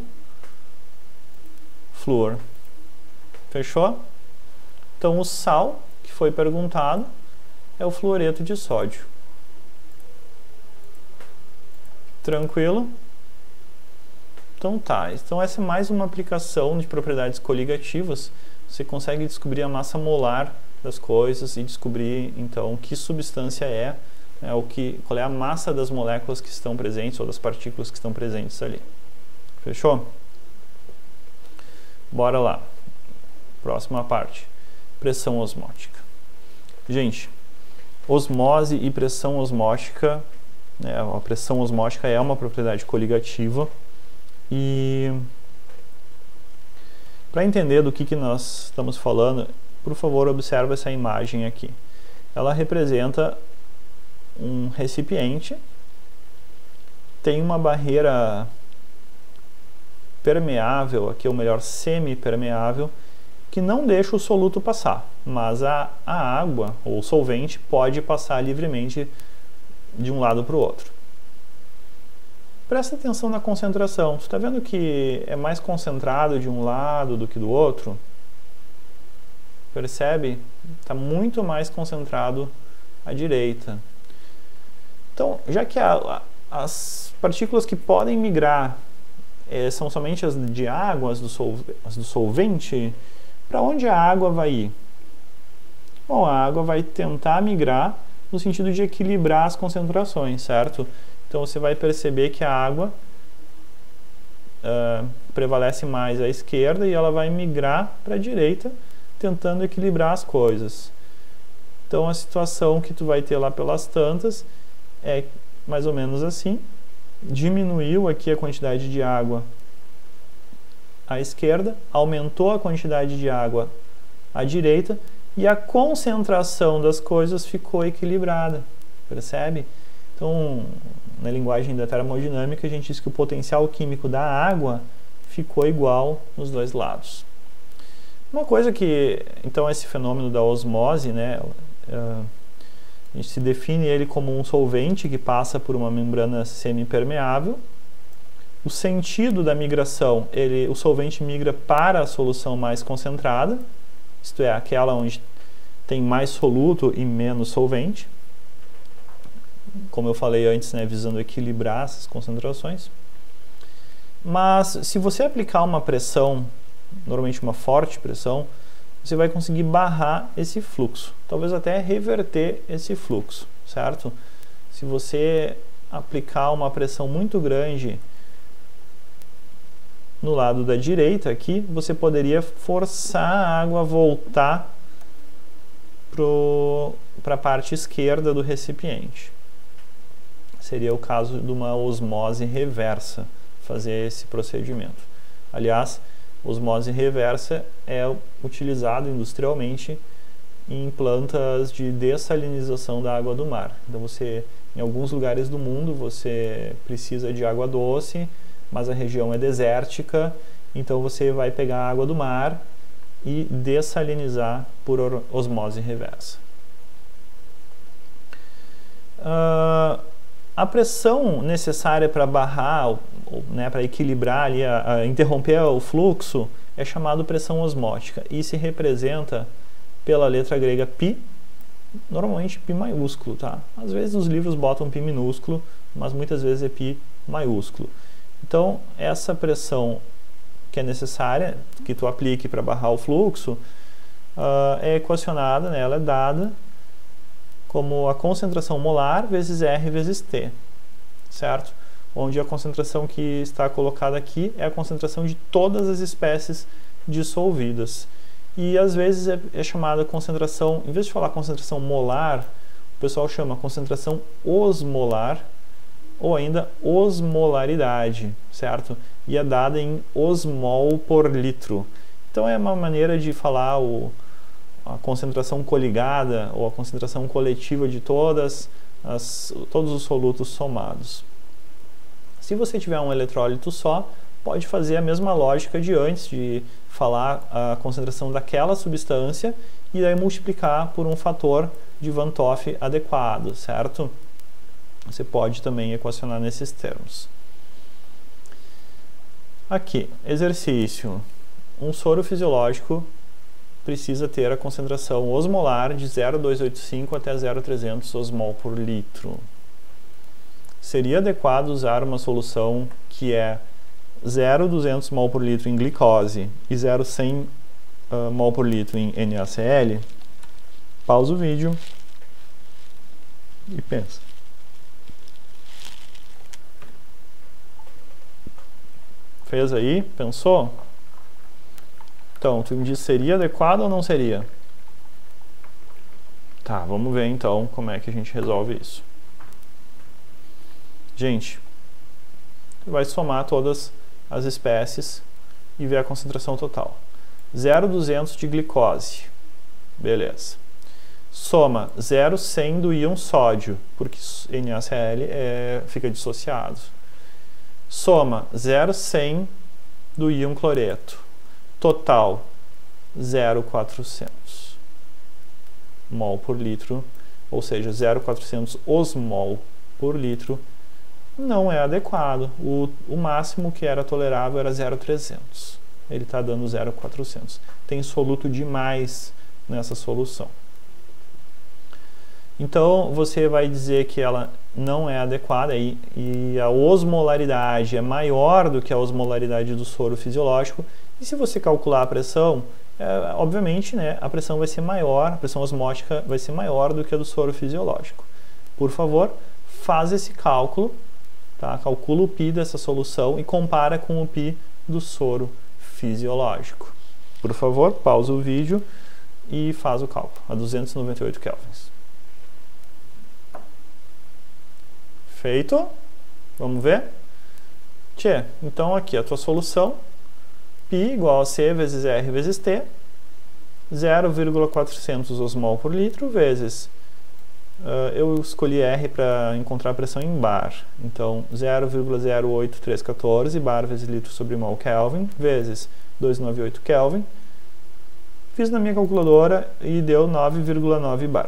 flúor. Fechou? Então, o sal, que foi perguntado, é o fluoreto de sódio. Tranquilo? Então tá, então essa é mais uma aplicação de propriedades coligativas. Você consegue descobrir a massa molar das coisas e descobrir então que substância é, né, o que, qual é a massa das moléculas que estão presentes ou das partículas que estão presentes ali. Fechou? Bora lá. Próxima parte. Pressão osmótica. Gente, osmose e pressão osmótica, né, a pressão osmótica é uma propriedade coligativa. E para entender do que, que nós estamos falando, por favor, observe essa imagem aqui. Ela representa um recipiente, tem uma barreira permeável, aqui ou melhor, semi-permeável, que não deixa o soluto passar, mas a, a água ou o solvente pode passar livremente de um lado para o outro. Presta atenção na concentração. Você está vendo que é mais concentrado de um lado do que do outro? Percebe? Está muito mais concentrado à direita. Então, já que a, a, as partículas que podem migrar é, são somente as de água, as do, sol, as do solvente, para onde a água vai ir? Bom, a água vai tentar migrar no sentido de equilibrar as concentrações, certo? Então você vai perceber que a água uh, prevalece mais à esquerda e ela vai migrar para a direita, tentando equilibrar as coisas. Então a situação que tu vai ter lá pelas tantas é mais ou menos assim. Diminuiu aqui a quantidade de água à esquerda, aumentou a quantidade de água à direita e a concentração das coisas ficou equilibrada. Percebe? Então, na linguagem da termodinâmica, a gente diz que o potencial químico da água ficou igual nos dois lados. Uma coisa que, então, esse fenômeno da osmose, né, a gente se define ele como um solvente que passa por uma membrana semipermeável. O sentido da migração, ele, o solvente migra para a solução mais concentrada, isto é, aquela onde tem mais soluto e menos solvente. Como eu falei antes, né, visando equilibrar essas concentrações. Mas se você aplicar uma pressão, normalmente uma forte pressão, você vai conseguir barrar esse fluxo, talvez até reverter esse fluxo, certo? Se você aplicar uma pressão muito grande no lado da direita aqui, você poderia forçar a água a voltar para a parte esquerda do recipiente. Seria o caso de uma osmose reversa, fazer esse procedimento. Aliás, osmose reversa é utilizado industrialmente em plantas de dessalinização da água do mar. Então, você, em alguns lugares do mundo, você precisa de água doce, mas a região é desértica, então você vai pegar a água do mar e dessalinizar por osmose reversa. Uh, a pressão necessária para barrar, né, para equilibrar ali, a, a interromper o fluxo, é chamada pressão osmótica e se representa pela letra grega π, normalmente π maiúsculo, tá? Às vezes os livros botam π minúsculo, mas muitas vezes é π maiúsculo. Então, essa pressão que é necessária, que tu aplique para barrar o fluxo, uh, é equacionada, né, ela é dada como a concentração molar vezes R vezes T, certo? Onde a concentração que está colocada aqui é a concentração de todas as espécies dissolvidas. E às vezes é, é chamada concentração, em vez de falar concentração molar, o pessoal chama concentração osmolar, ou ainda osmolaridade, certo? E é dada em osmol por litro. Então é uma maneira de falar o, a concentração coligada ou a concentração coletiva de todas as, todos os solutos somados. Se você tiver um eletrólito só, pode fazer a mesma lógica de antes, de falar a concentração daquela substância e daí multiplicar por um fator de Van Toff adequado, certo? Você pode também equacionar nesses termos. Aqui, exercício. Um soro fisiológico precisa ter a concentração osmolar de zero vírgula duzentos e oitenta e cinco até zero vírgula trezentos osmol por litro. Seria adequado usar uma solução que é zero vírgula duzentos mol por litro em glicose e zero vírgula cem uh, mol por litro em NaCl? Pausa o vídeo e pensa. Fez aí? Pensou? Então, tu me diz, seria adequado ou não seria? Tá, vamos ver então como é que a gente resolve isso. Gente, tu vai somar todas as espécies e ver a concentração total. zero vírgula duzentos de glicose. Beleza. Soma zero vírgula cem do íon sódio, porque NaCl é, fica dissociado. Soma zero vírgula cem do íon cloreto. Total zero vírgula quatrocentos mol por litro, ou seja, zero vírgula quatrocentos osmol por litro, não é adequado. O, o máximo que era tolerável era zero vírgula trezentos. Ele está dando zero vírgula quatrocentos. Tem soluto demais nessa solução. Então, você vai dizer que ela não é adequada e, e a osmolaridade é maior do que a osmolaridade do soro fisiológico. E se você calcular a pressão, é, obviamente, né, a pressão vai ser maior, a pressão osmótica vai ser maior do que a do soro fisiológico. Por favor, faz esse cálculo, tá? Calcula o π dessa solução e compara com o π do soro fisiológico. Por favor, pausa o vídeo e faz o cálculo, a duzentos e noventa e oito kelvins. Feito? Vamos ver? Tchê, então aqui a tua solução, π igual a C vezes R vezes T, zero vírgula quatrocentos osmol por litro, vezes, uh, eu escolhi R para encontrar a pressão em bar, então zero vírgula zero oito três um quatro bar vezes litro sobre mol Kelvin, vezes duzentos e noventa e oito Kelvin, fiz na minha calculadora e deu nove vírgula nove bar.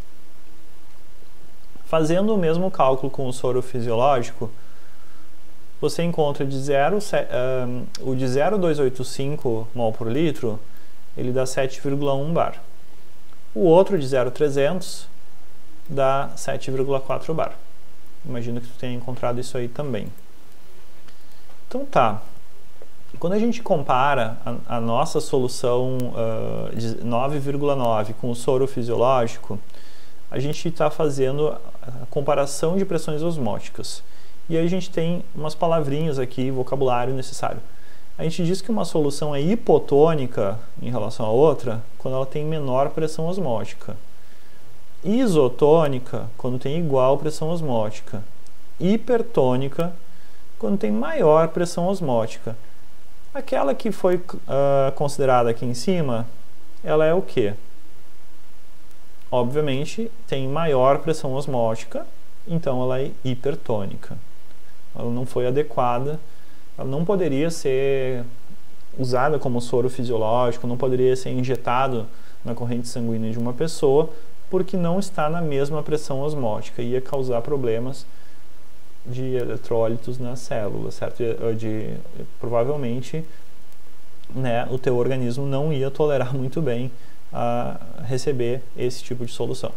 Fazendo o mesmo cálculo com o soro fisiológico, você encontra de zero, um, o de zero vírgula duzentos e oitenta e cinco mol por litro, ele dá sete vírgula um bar. O outro de zero vírgula trezentos dá sete vírgula quatro bar. Imagino que tu tenha encontrado isso aí também. Então tá. Quando a gente compara a, a nossa solução uh, de nove vírgula nove com o soro fisiológico, a gente está fazendo a comparação de pressões osmóticas. E aí a gente tem umas palavrinhas aqui, vocabulário necessário. A gente diz que uma solução é hipotônica em relação a outra quando ela tem menor pressão osmótica. Isotônica quando tem igual pressão osmótica. Hipertônica quando tem maior pressão osmótica. Aquela que foi uh, considerada aqui em cima, ela é o quê? Obviamente, tem maior pressão osmótica, então ela é hipertônica. Ela não foi adequada ela não poderia ser usada como soro fisiológico, não poderia ser injetado na corrente sanguínea de uma pessoa, porque não está na mesma pressão osmótica, ia causar problemas de eletrólitos nas células, certo? De, provavelmente, né, o teu organismo não ia tolerar muito bem a receber esse tipo de solução.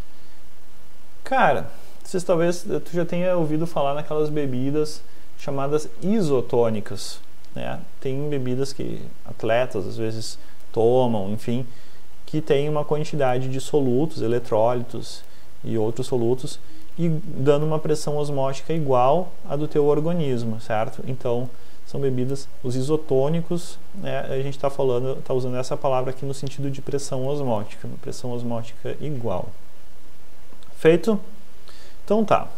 Cara, vocês talvez tu já tenha ouvido falar naquelas bebidas chamadas isotônicas, né? Tem bebidas que atletas às vezes tomam, enfim, que tem uma quantidade de solutos, eletrólitos e outros solutos, e dando uma pressão osmótica igual à do teu organismo, certo? Então, são bebidas, os isotônicos, né, a gente está falando, está usando essa palavra aqui no sentido de pressão osmótica, pressão osmótica igual. Feito? Então tá.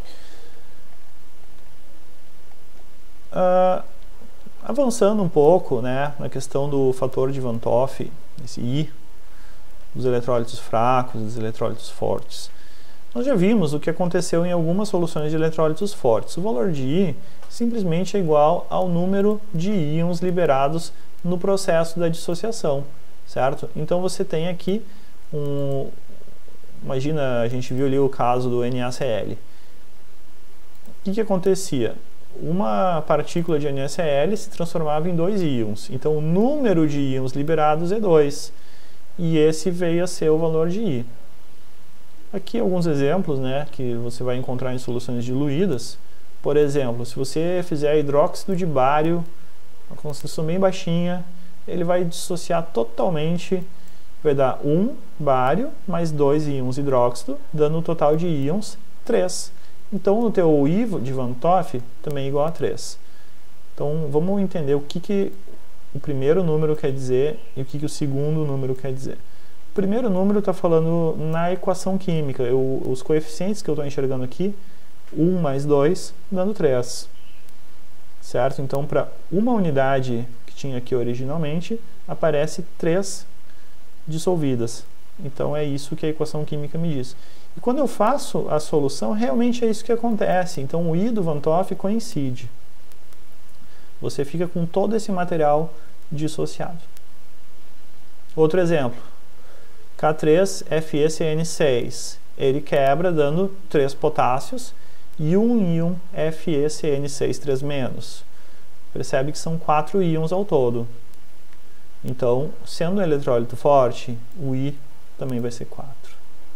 Uh, avançando um pouco, né, na questão do fator de Van Toff, esse I, dos eletrólitos fracos, dos eletrólitos fortes. Nós já vimos o que aconteceu em algumas soluções de eletrólitos fortes. O valor de I simplesmente é igual ao número de íons liberados no processo da dissociação, certo? Então você tem aqui um... Imagina, a gente viu ali o caso do NaCl. O que que acontecia? Uma partícula de NaCl se transformava em dois íons. Então o número de íons liberados é dois. E esse veio a ser o valor de I. Aqui alguns exemplos, né, que você vai encontrar em soluções diluídas. Por exemplo, se você fizer hidróxido de bário, uma concentração bem baixinha, ele vai dissociar totalmente, vai dar um bário mais dois íons hidróxido, dando um total de íons três. Então o teu I de Van Toff também é igual a três. Então vamos entender o que, que o primeiro número quer dizer e o que, que o segundo número quer dizer. O primeiro número está falando na equação química, eu, os coeficientes que eu estou enxergando aqui, um mais dois, dando três. Certo? Então, para uma unidade que tinha aqui originalmente, aparece três dissolvidas. Então, é isso que a equação química me diz. E quando eu faço a solução, realmente é isso que acontece. Então, o I do Van Toff coincide. Você fica com todo esse material dissociado. Outro exemplo. K três F e C N seis. Ele quebra dando três potássios e um íon F e C N seis três menos. Percebe que são quatro íons ao todo. Então, sendo um eletrólito forte, o I também vai ser quatro.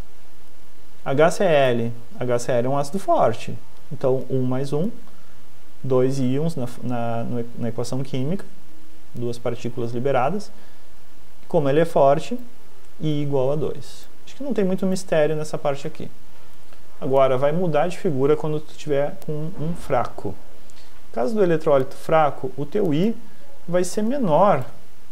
HCl. HCl é um ácido forte. Então, um mais um, dois íons na, na, na equação química, duas partículas liberadas. Como ele é forte, I igual a dois. Acho que não tem muito mistério nessa parte aqui. Agora, vai mudar de figura quando tu tiver com um fraco. No caso do eletrólito fraco, o teu I vai ser menor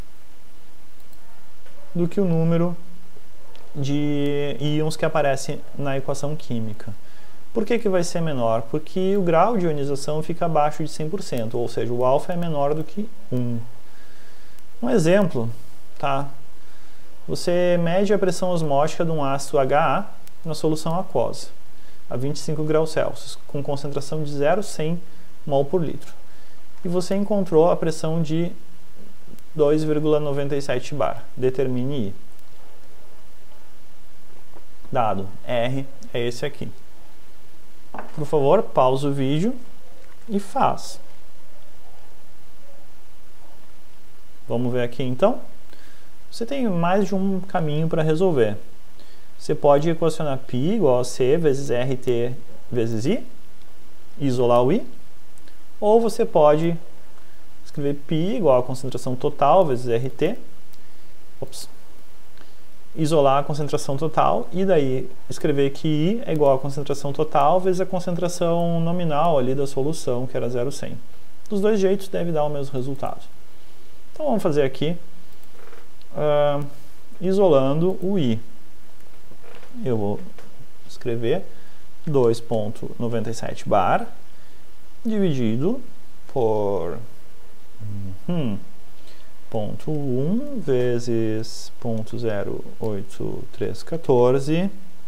do que o número de íons que aparece na equação química. Por que que vai ser menor? Porque o grau de ionização fica abaixo de cem por cento, ou seja, o alfa é menor do que um. Um exemplo, tá? Você mede a pressão osmótica de um ácido H A na solução aquosa, a vinte e cinco graus Celsius, com concentração de zero vírgula cem mol por litro. E você encontrou a pressão de dois vírgula noventa e sete bar. Determine I. Dado R é esse aqui. Por favor, pausa o vídeo e faz. Vamos ver aqui então. Você tem mais de um caminho para resolver. Você pode equacionar π igual a C vezes R T vezes I, isolar o I, ou você pode escrever π igual a concentração total vezes R T, ops, isolar a concentração total, e daí escrever que I é igual a concentração total vezes a concentração nominal ali da solução, que era zero vírgula cem. Dos dois jeitos deve dar o mesmo resultado. Então vamos fazer aqui, uh, isolando o I. Eu vou escrever dois vírgula noventa e sete bar dividido por hum, ponto um vezes ponto zero oito três um quatro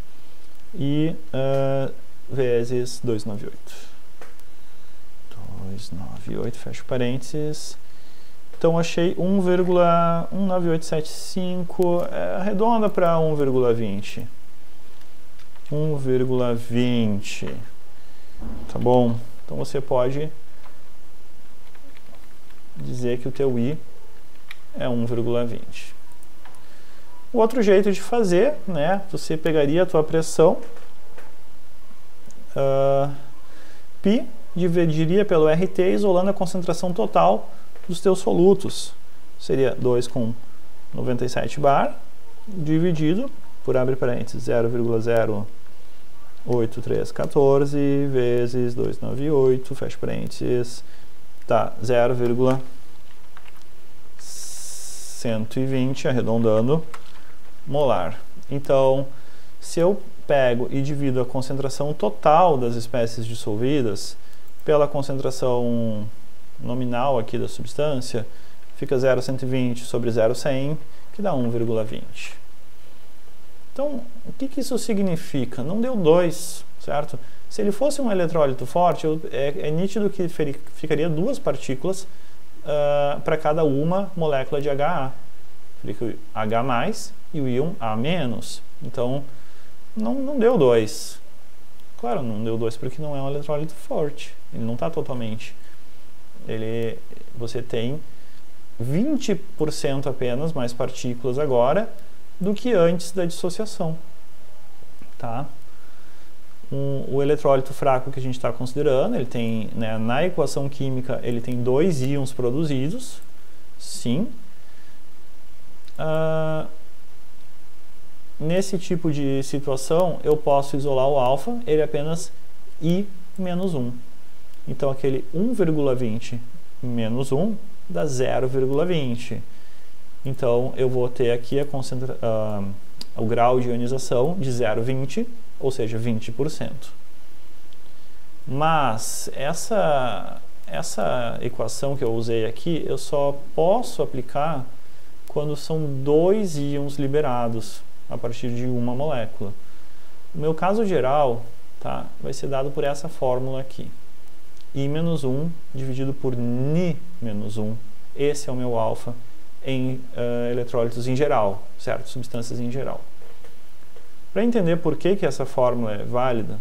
e uh, vezes duzentos e noventa e oito. dois nove oito, fecho parênteses. Então achei um vírgula um nove oito sete cinco, é, arredonda para um vírgula vinte. um vírgula vinte. Tá bom? Então você pode dizer que o teu I é um vírgula vinte. O outro jeito de fazer, né, você pegaria a tua pressão, uh, π, dividiria pelo R T, isolando a concentração total dos teus solutos. Seria dois com noventa e sete bar, dividido por, abre parênteses, zero vírgula zero oito três um quatro vezes duzentos e noventa e oito, fecha parênteses, tá, zero vírgula cento e vinte, arredondando, molar. Então, se eu pego e divido a concentração total das espécies dissolvidas pela concentração nominal aqui da substância, fica zero vírgula cento e vinte sobre zero vírgula cem, que dá um vírgula vinte. Então, o que, que isso significa? Não deu dois, certo? Se ele fosse um eletrólito forte, eu, é, é nítido que feri, ficaria duas partículas uh, para cada uma molécula de H A. Fica o H mais e o íon A menos. Então, não, não deu dois. Claro, não deu dois porque não é um eletrólito forte. Ele não está totalmente. Ele, você tem vinte por cento apenas mais partículas agora do que antes da dissociação. Tá? Um, o eletrólito fraco que a gente está considerando, ele tem, né, na equação química, ele tem dois íons produzidos, sim. Uh, nesse tipo de situação, eu posso isolar o alfa, ele é apenas I menos um. Então, aquele um vírgula vinte menos um dá zero vírgula vinte. Então, eu vou ter aqui a concentra uh, o grau de ionização de zero vírgula vinte, ou seja, vinte por cento. Mas, essa, essa equação que eu usei aqui, eu só posso aplicar quando são dois íons liberados a partir de uma molécula. O meu caso geral, tá, vai ser dado por essa fórmula aqui. I menos um dividido por Ni menos um. Esse é o meu alfa em uh, eletrólitos em geral, certo? Substâncias em geral. Para entender por que, que essa fórmula é válida,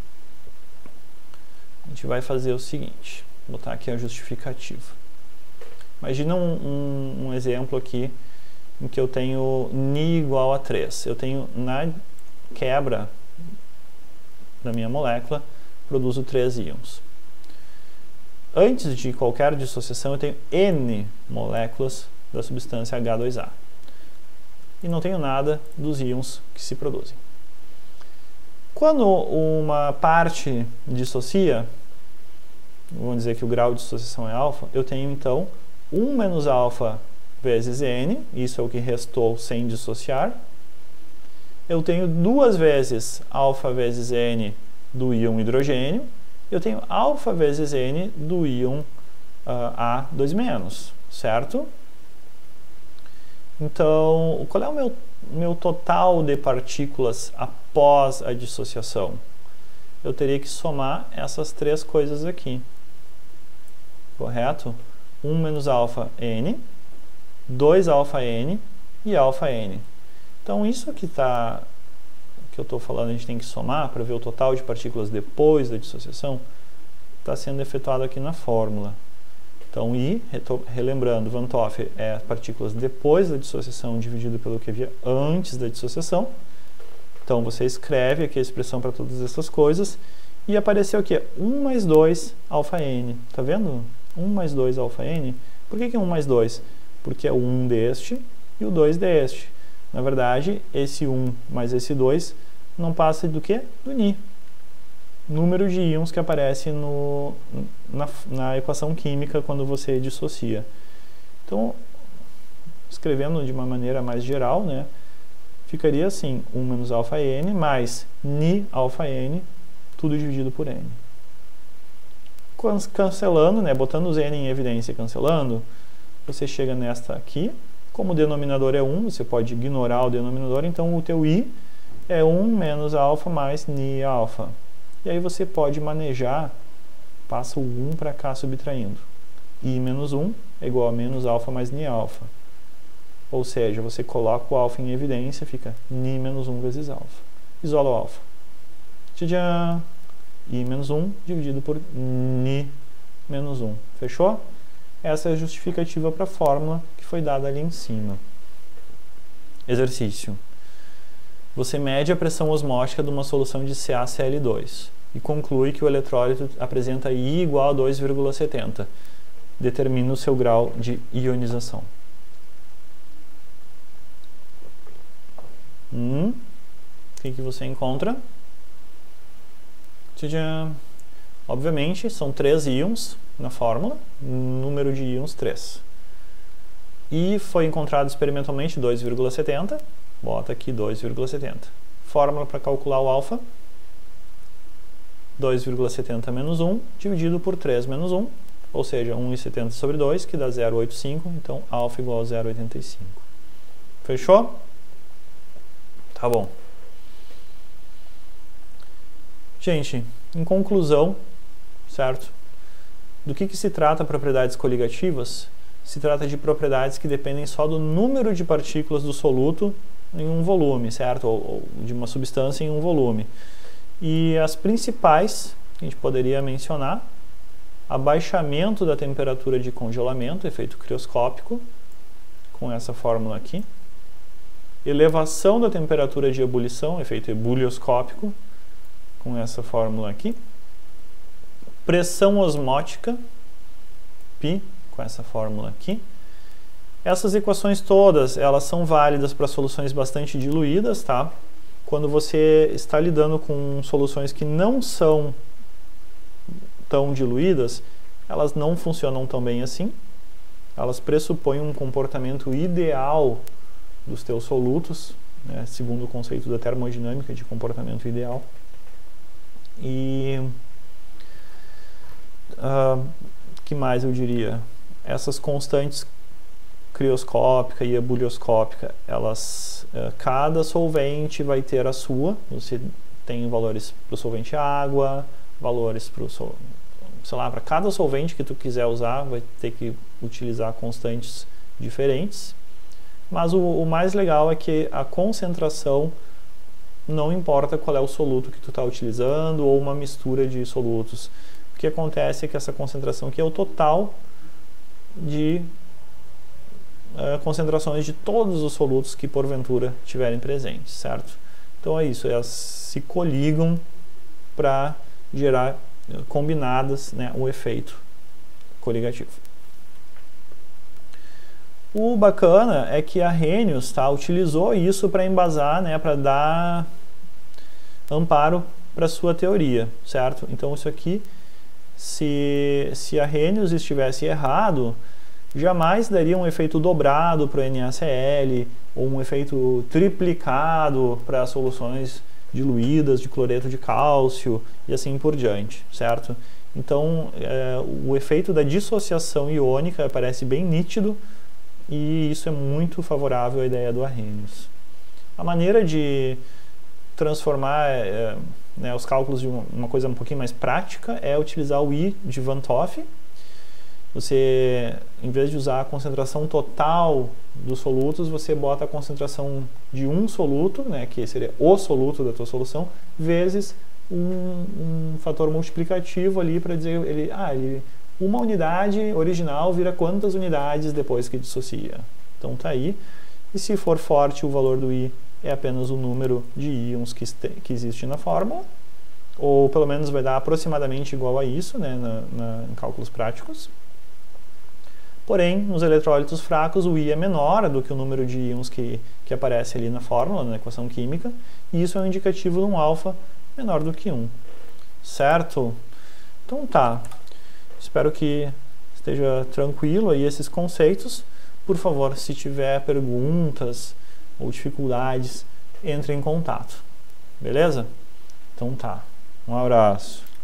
a gente vai fazer o seguinte. Vou botar aqui a justificativa. Imagina um, um, um exemplo aqui em que eu tenho Ni igual a três. Eu tenho, na quebra da minha molécula, produzo três íons. Antes de qualquer dissociação, eu tenho N moléculas da substância H dois A. E não tenho nada dos íons que se produzem. Quando uma parte dissocia, vamos dizer que o grau de dissociação é alfa, eu tenho então um menos alfa vezes N, isso é o que restou sem dissociar. Eu tenho duas vezes alfa vezes N do íon hidrogênio. Eu tenho alfa vezes N do íon uh, A dois menos, certo? Então, qual é o meu, meu total de partículas após a dissociação? Eu teria que somar essas três coisas aqui, correto? um menos alfa N, dois alfa N e alfa N. Então, isso que, tá, que eu estou falando, a gente tem que somar para ver o total de partículas depois da dissociação, está sendo efetuado aqui na fórmula. Então, I, relembrando, Van 't Hoff é partículas depois da dissociação dividido pelo que havia antes da dissociação. Então, você escreve aqui a expressão para todas essas coisas e apareceu aqui um mais dois alfa N. Tá vendo? um mais dois alfa N. Por que que é um mais dois? Porque é o um deste e o dois deste. Na verdade, esse um mais esse dois não passa do que? Do Ni. Número de íons que aparece no, na, na equação química quando você dissocia. Então, escrevendo de uma maneira mais geral, né, ficaria assim, um menos alfa N mais Ni alfa N, tudo dividido por N. Cancelando, né, botando os N em evidência e cancelando, você chega nesta aqui. Como o denominador é um, você pode ignorar o denominador, então o teu I é um menos alfa mais Ni alfa. E aí você pode manejar passa o um para cá subtraindo. I menos um é igual a menos alfa mais Ni alfa. Ou seja, você coloca o alfa em evidência, fica Ni menos um vezes alfa. Isola o alfa. Tcharam! I menos um dividido por Ni menos um. Fechou? Essa é a justificativa para a fórmula que foi dada ali em cima. Exercício. Você mede a pressão osmótica de uma solução de CaCl dois e conclui que o eletrólito apresenta I igual a dois vírgula setenta. Determina o seu grau de ionização. Hum, o que, que você encontra? Tcharam! Obviamente, são três íons na fórmula, número de íons três. E foi encontrado experimentalmente dois vírgula setenta, bota aqui dois vírgula setenta. Fórmula para calcular o alfa, dois vírgula setenta menos um, dividido por três menos um, ou seja, um vírgula setenta sobre dois, que dá zero vírgula oitenta e cinco, então alfa igual a zero vírgula oitenta e cinco. Fechou? Tá bom. Gente, em conclusão, certo? Do que, que se trata propriedades coligativas? Se trata de propriedades que dependem só do número de partículas do soluto em um volume, certo? Ou, ou de uma substância em um volume. E as principais, que a gente poderia mencionar, abaixamento da temperatura de congelamento, efeito crioscópico, com essa fórmula aqui. Elevação da temperatura de ebulição, efeito ebulioscópico, com essa fórmula aqui. Pressão osmótica, π, com essa fórmula aqui. Essas equações todas, elas são válidas para soluções bastante diluídas, tá? Quando você está lidando com soluções que não são tão diluídas, elas não funcionam tão bem assim. Elas pressupõem um comportamento ideal dos teus solutos, né, segundo o conceito da termodinâmica de comportamento ideal. E uh, que mais eu diria? Essas constantes crioscópica e ebulioscópica, elas, uh, cada solvente vai ter a sua. Você tem valores para o solvente água, valores para o sol, sei lá, para cada solvente que tu quiser usar, vai ter que utilizar constantes diferentes. Mas o, o mais legal é que a concentração não importa qual é o soluto que tu está utilizando ou uma mistura de solutos. O que acontece é que essa concentração aqui é o total de uh, concentrações de todos os solutos que porventura tiverem presentes, certo? Então é isso, elas se coligam para gerar uh, combinadas, né, o efeito coligativo. O bacana é que a Arrhenius, tá, utilizou isso para embasar, né, para dar amparo para sua teoria, certo? Então isso aqui, se, se a Arrhenius estivesse errado, jamais daria um efeito dobrado para o NaCl ou um efeito triplicado para soluções diluídas de cloreto de cálcio e assim por diante, certo? Então é, o efeito da dissociação iônica parece bem nítido, e isso é muito favorável à ideia do Arrhenius. A maneira de transformar é, né, os cálculos de uma, uma coisa um pouquinho mais prática é utilizar o I de Van 't Hoff. Você, em vez de usar a concentração total dos solutos, você bota a concentração de um soluto, né, que seria o soluto da tua solução, vezes um, um fator multiplicativo ali para dizer, ele, ah, ele, uma unidade original vira quantas unidades depois que dissocia. Então tá aí. E se for forte, o valor do I é apenas o número de íons que, que existe na fórmula, ou pelo menos vai dar aproximadamente igual a isso, né, na, na, em cálculos práticos. Porém, nos eletrólitos fracos, o I é menor do que o número de íons que, que aparece ali na fórmula, na equação química, e isso é um indicativo de um alfa menor do que um. Certo? Então tá. Espero que esteja tranquilo aí esses conceitos. Por favor, se tiver perguntas ou dificuldades, entre em contato. Beleza? Então tá. Um abraço.